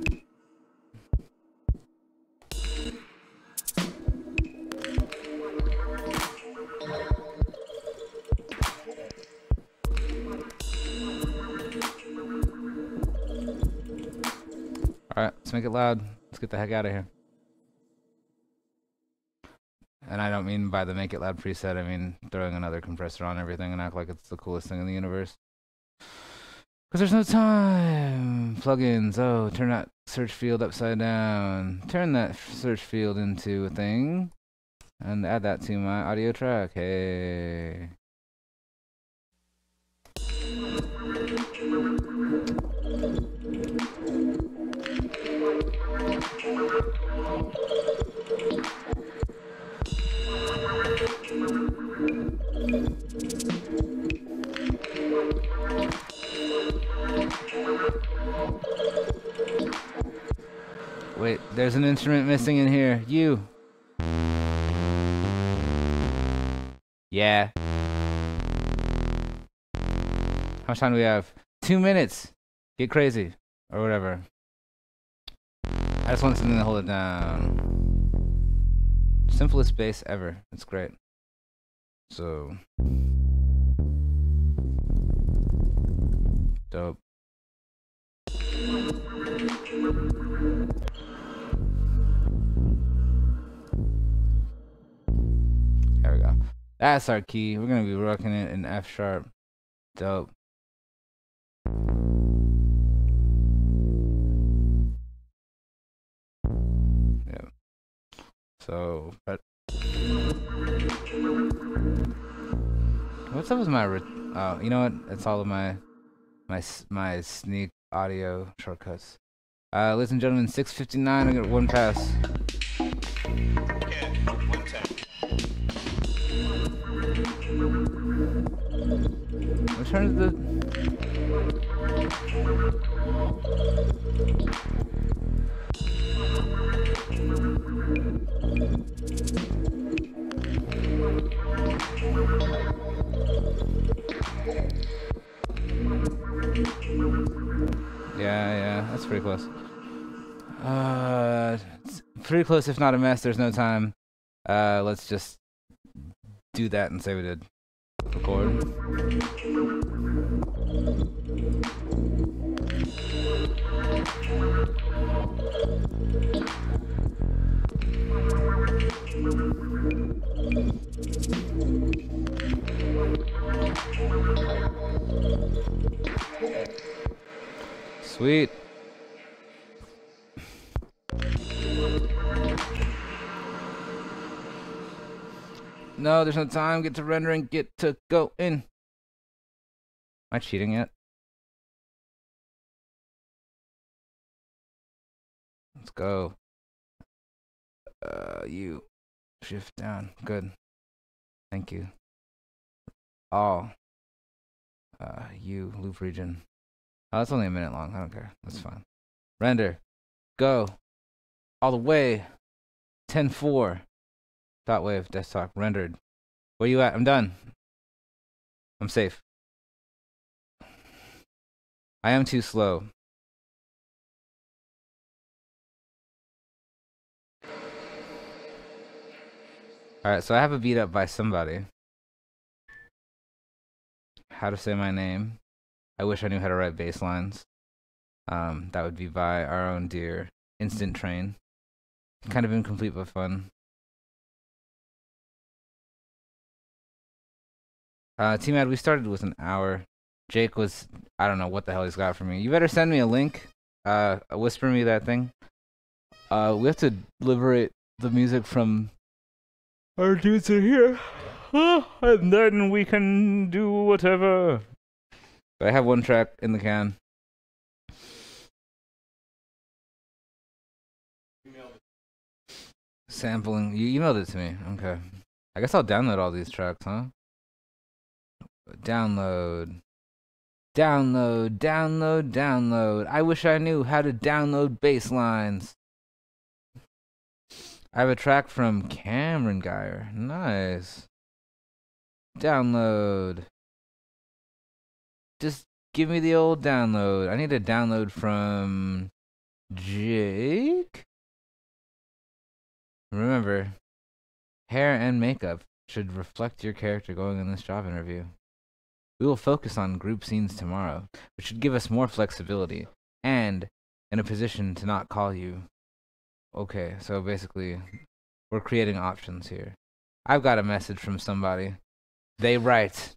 Alright, let's make it loud. Let's get the heck out of here. And I don't mean by the make it loud preset, I mean throwing another compressor on everything and act like it's the coolest thing in the universe. Because there's no time. Plugins. Oh, turn that search field upside down. Turn that search field into a thing. And add that to my audio track. Hey. Wait, there's an instrument missing in here. You. Yeah. How much time do we have? 2 minutes. Get crazy. Or whatever. I just want something to hold it down. Simplest bass ever. It's great. So. Dope. There we go. That's our key. We're gonna be rocking it in F sharp. Dope. Yeah. So, but what's up with my? Oh, you know what? It's all of my sneak audio shortcuts. Ladies and gentlemen, 6:59. I got one pass. Which one is the? Yeah, that's pretty close. It's pretty close, if not a mess. There's no time. Let's just do that and say we did. Record. Sweet. No, there's no time. Get to rendering. Get to go in. Am I cheating yet? Let's go. You. Shift down. Good. Thank you. All. You. Loop region. Oh, that's only a minute long. I don't care. That's fine. Render. Go. All the way. 10:4. Dot wave. Desktop. Rendered. Where you at? I'm done. I'm safe. I am too slow. Alright, so I have a beat up by somebody. How to Say My Name. I wish I knew how to write bass lines. That would be by our own dear Instant Train. Kind of incomplete but fun. T-Mad, we started with an hour. Jake was, I don't know what the hell he's got for me. You better send me a link. Whisper me that thing. We have to liberate the music from our dudes are here. And then we can do whatever. But I have one track in the can. Sampling. You emailed it to me. Okay. I guess I'll download all these tracks, huh? Download. Download, download, download. I wish I knew how to download bass lines. I have a track from Cameron Geyer. Nice. Download. Just give me the old download. I need a download from Jake. Remember, hair and makeup should reflect your character going in this job interview. We will focus on group scenes tomorrow, which should give us more flexibility and in a position to not call you. Okay, so basically, we're creating options here. I've got a message from somebody. They write,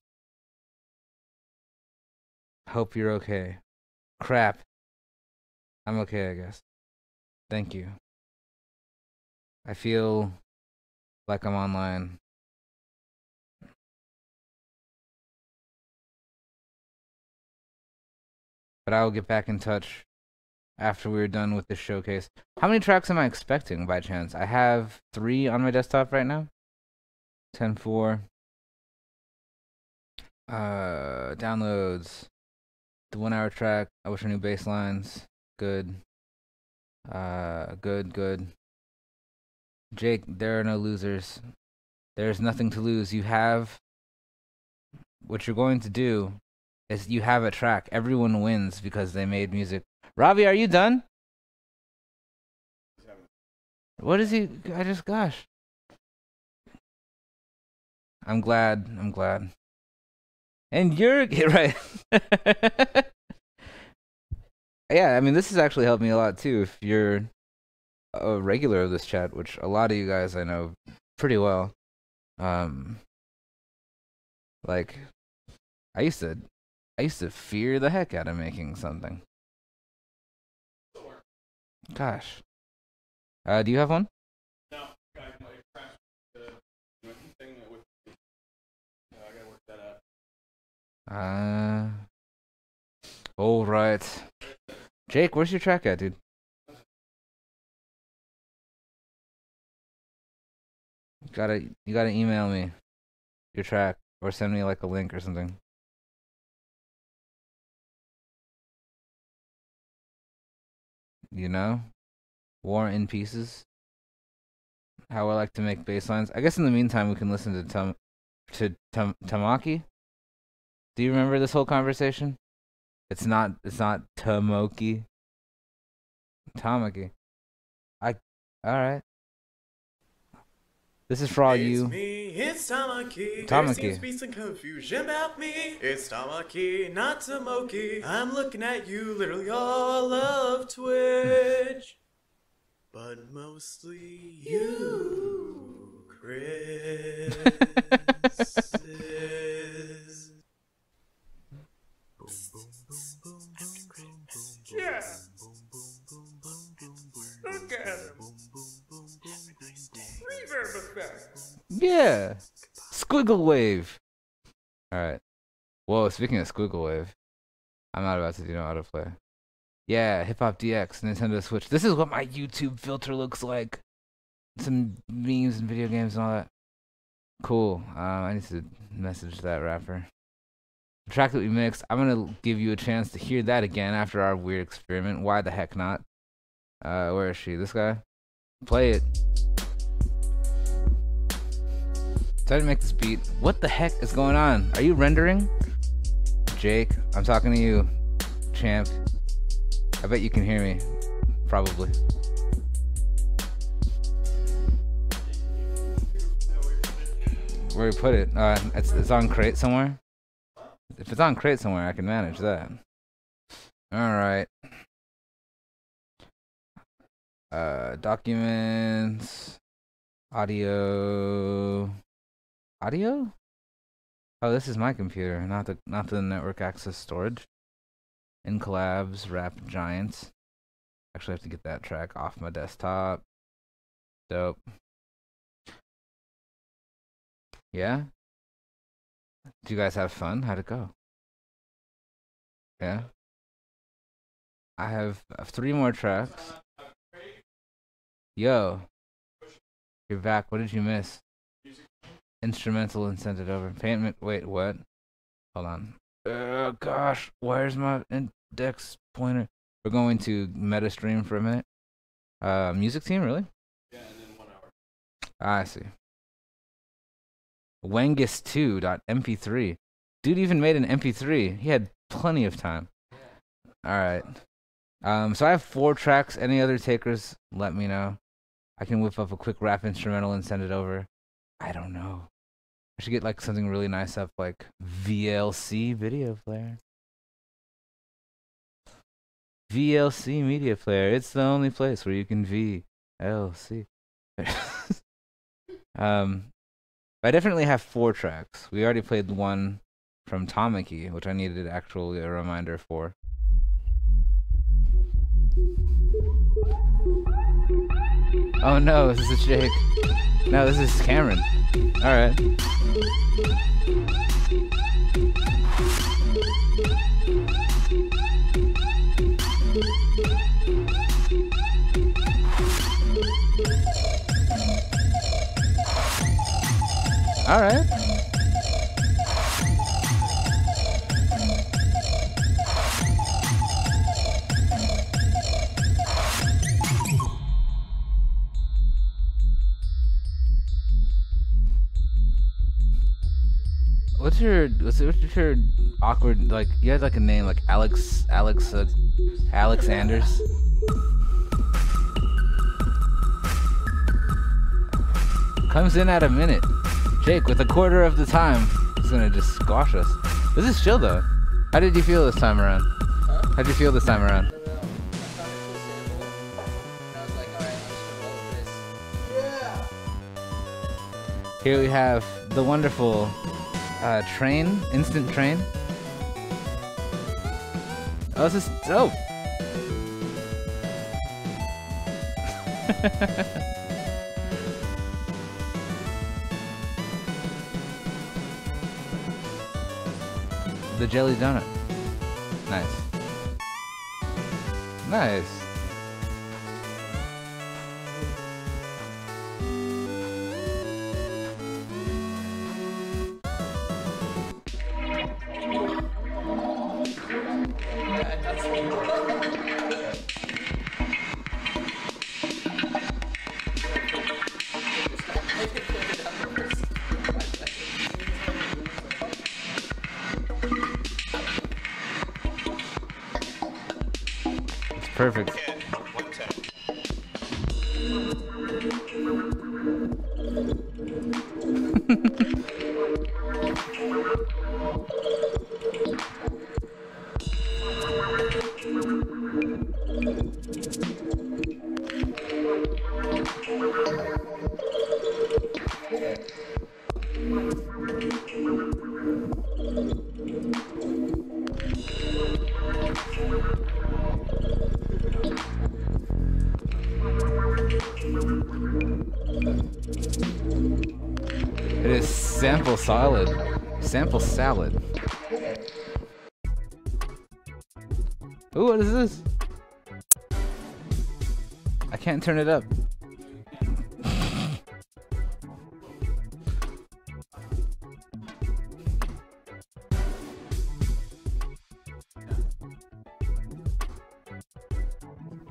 hope you're okay. Crap. I'm okay, I guess. Thank you. I feel like I'm online. But I will get back in touch after we're done with this showcase. How many tracks am I expecting by chance? I have 3 on my desktop right now. 10-4. Downloads. The 1 hour track. I wish I knew bass lines. Good. Good. Jake, there are no losers. There's nothing to lose. You have... What you're going to do is you have a track. Everyone wins because they made music. Ravi, are you done? What is he? Gosh. I'm glad. And you're right. Yeah, I mean, this has actually helped me a lot too. If you're a regular of this chat, which a lot of you guys I know pretty well. Like, I used to fear the heck out of making something. Gosh. Do you have one? No, I crashed the thing with. I gotta work that out. All right. Jake, where's your track at, dude? You gotta email me your track or send me like a link or something. You know? War and Pieces. How I like to make bass lines. I guess in the meantime we can listen to Tamaki. Do you remember this whole conversation? It's not Tamoki. Tamaki. Alright. This is for all you. It's me, it's Tamaki. Tamaki. There seems to be some confusion about me. It's Tamaki, not Tamoki. I'm looking at you literally all of Twitch. But mostly you, Chris. Yeah. Look at him. Reverb effect. Yeah. Squiggle wave. Alright. Whoa, speaking of squiggle wave, I'm not about to know how to play. Yeah, Hip Hop DX, Nintendo Switch. This is what my YouTube filter looks like. Some memes and video games and all that. Cool. I need to message that rapper. The track that we mixed, I'm gonna give you a chance to hear that again after our weird experiment. Why the heck not? Where is she? This guy? Play it. So I didn't make this beat. What the heck is going on? Are you rendering? Jake, I'm talking to you, champ. I bet you can hear me. Probably. Where we put it? It's on crate somewhere? If it's on crate somewhere, I can manage that. Alright. Documents. Audio. Audio? Oh, this is my computer, not the network access storage. In collabs, rap giants. Actually, I have to get that track off my desktop. Dope. Yeah? Did you guys have fun? How'd it go? Yeah? I have 3 more tracks. Yo. You're back. What did you miss? Instrumental and send it over. Payment. Wait, what? Hold on. Oh gosh, where's my index pointer? We're going to meta stream for a minute. Music team, really? Yeah, and then 1 hour. I see. Wengus2.mp3. Dude even made an MP3. He had plenty of time. Alright. So I have 4 tracks. Any other takers, let me know. I can whip up a quick rap instrumental and send it over. I don't know. I should get like something really nice up like VLC video player. VLC media player. It's the only place where you can VLC. I definitely have 4 tracks. We already played one from Tamaki, which I needed actually a reminder for. Oh no, this is Jake. No, this is Cameron. Alright. Alright. What's your awkward, like, you have like a name like Alex Anders? Comes in at a minute. Jake, with a quarter of the time, is gonna just squash us. This is chill though. How did you feel this time around? Huh? How'd you feel this time around? I don't know. I thought it was sample, and I was like, alright, I'm just gonna roll with this. Here we have the wonderful train, instant train. Oh, this is dope. The jelly donut. Nice. Nice. Perfect. It is sample solid. Sample salad. Ooh, what is this? I can't turn it up.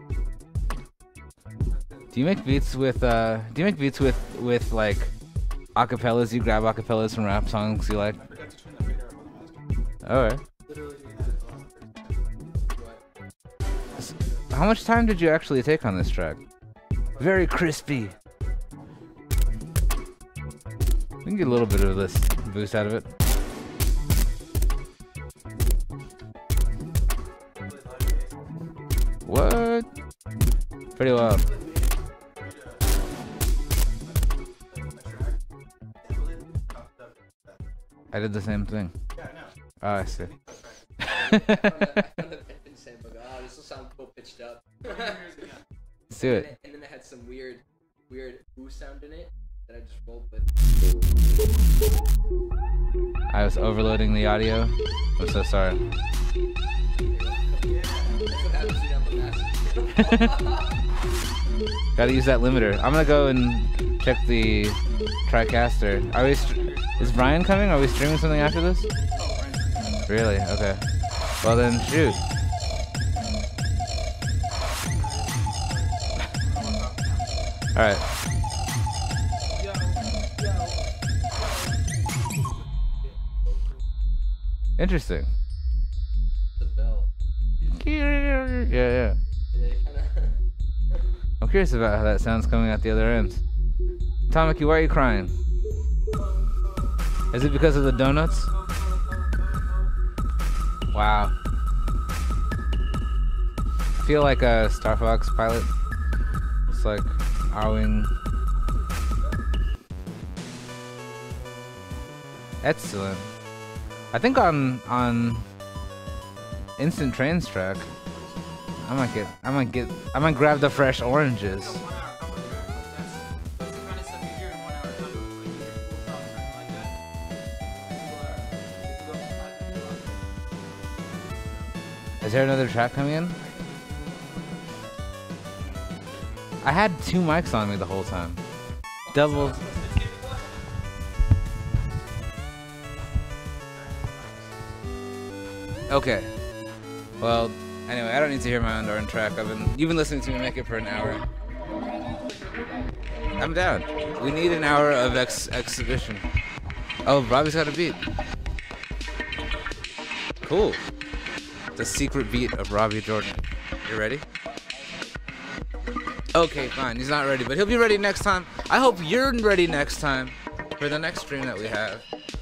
Do you make beats with like acapellas. You grab acapellas from rap songs you like. I forgot to turn that fader up on the last one. Alright. Literally doing that the last one. How much time did you actually take on this track? Very crispy. We can get a little bit of this boost out of it. What? Pretty well. I did the same thing. Oh, I see. I found the sample. Oh, this will sound cool pitched up. Let's do it. And then it had some weird ooh sound in it that I just rolled with. I was overloading the audio. I'm so sorry. That's what happens when you have a massive. Gotta use that limiter. I'm gonna go and check the TriCaster. Is Brian coming? Are we streaming something after this? Really? Okay. Well then, shoot. Alright. Interesting. The bell. Yeah. I'm curious about how that sounds coming out the other end. Tamaki, why are you crying? Is it because of the donuts? Wow. I feel like a Star Fox pilot. It's like Arwing. Excellent. I think on Instant Trains track, I might grab the fresh oranges. That's the kind of stuff you hear in 1 hour combos. Like you hear cool songs or anything like that. Is there another track coming in? I had 2 mics on me the whole time. Double. Okay. Well, anyway, I don't need to hear my own darn track. You've been listening to me make it for an hour. I'm down. We need an hour of exhibition. Oh, Robbie's got a beat. Cool. The secret beat of Robbie Jordan. You ready? Okay, fine. He's not ready, but he'll be ready next time. I hope you're ready next time for the next stream that we have.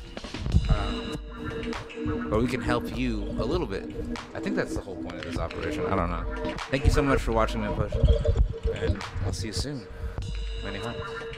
Where we can help you a little bit. I think that's the whole point of this operation. I don't know. Thank you so much for watching MintPotion, and I'll see you soon. Many hearts.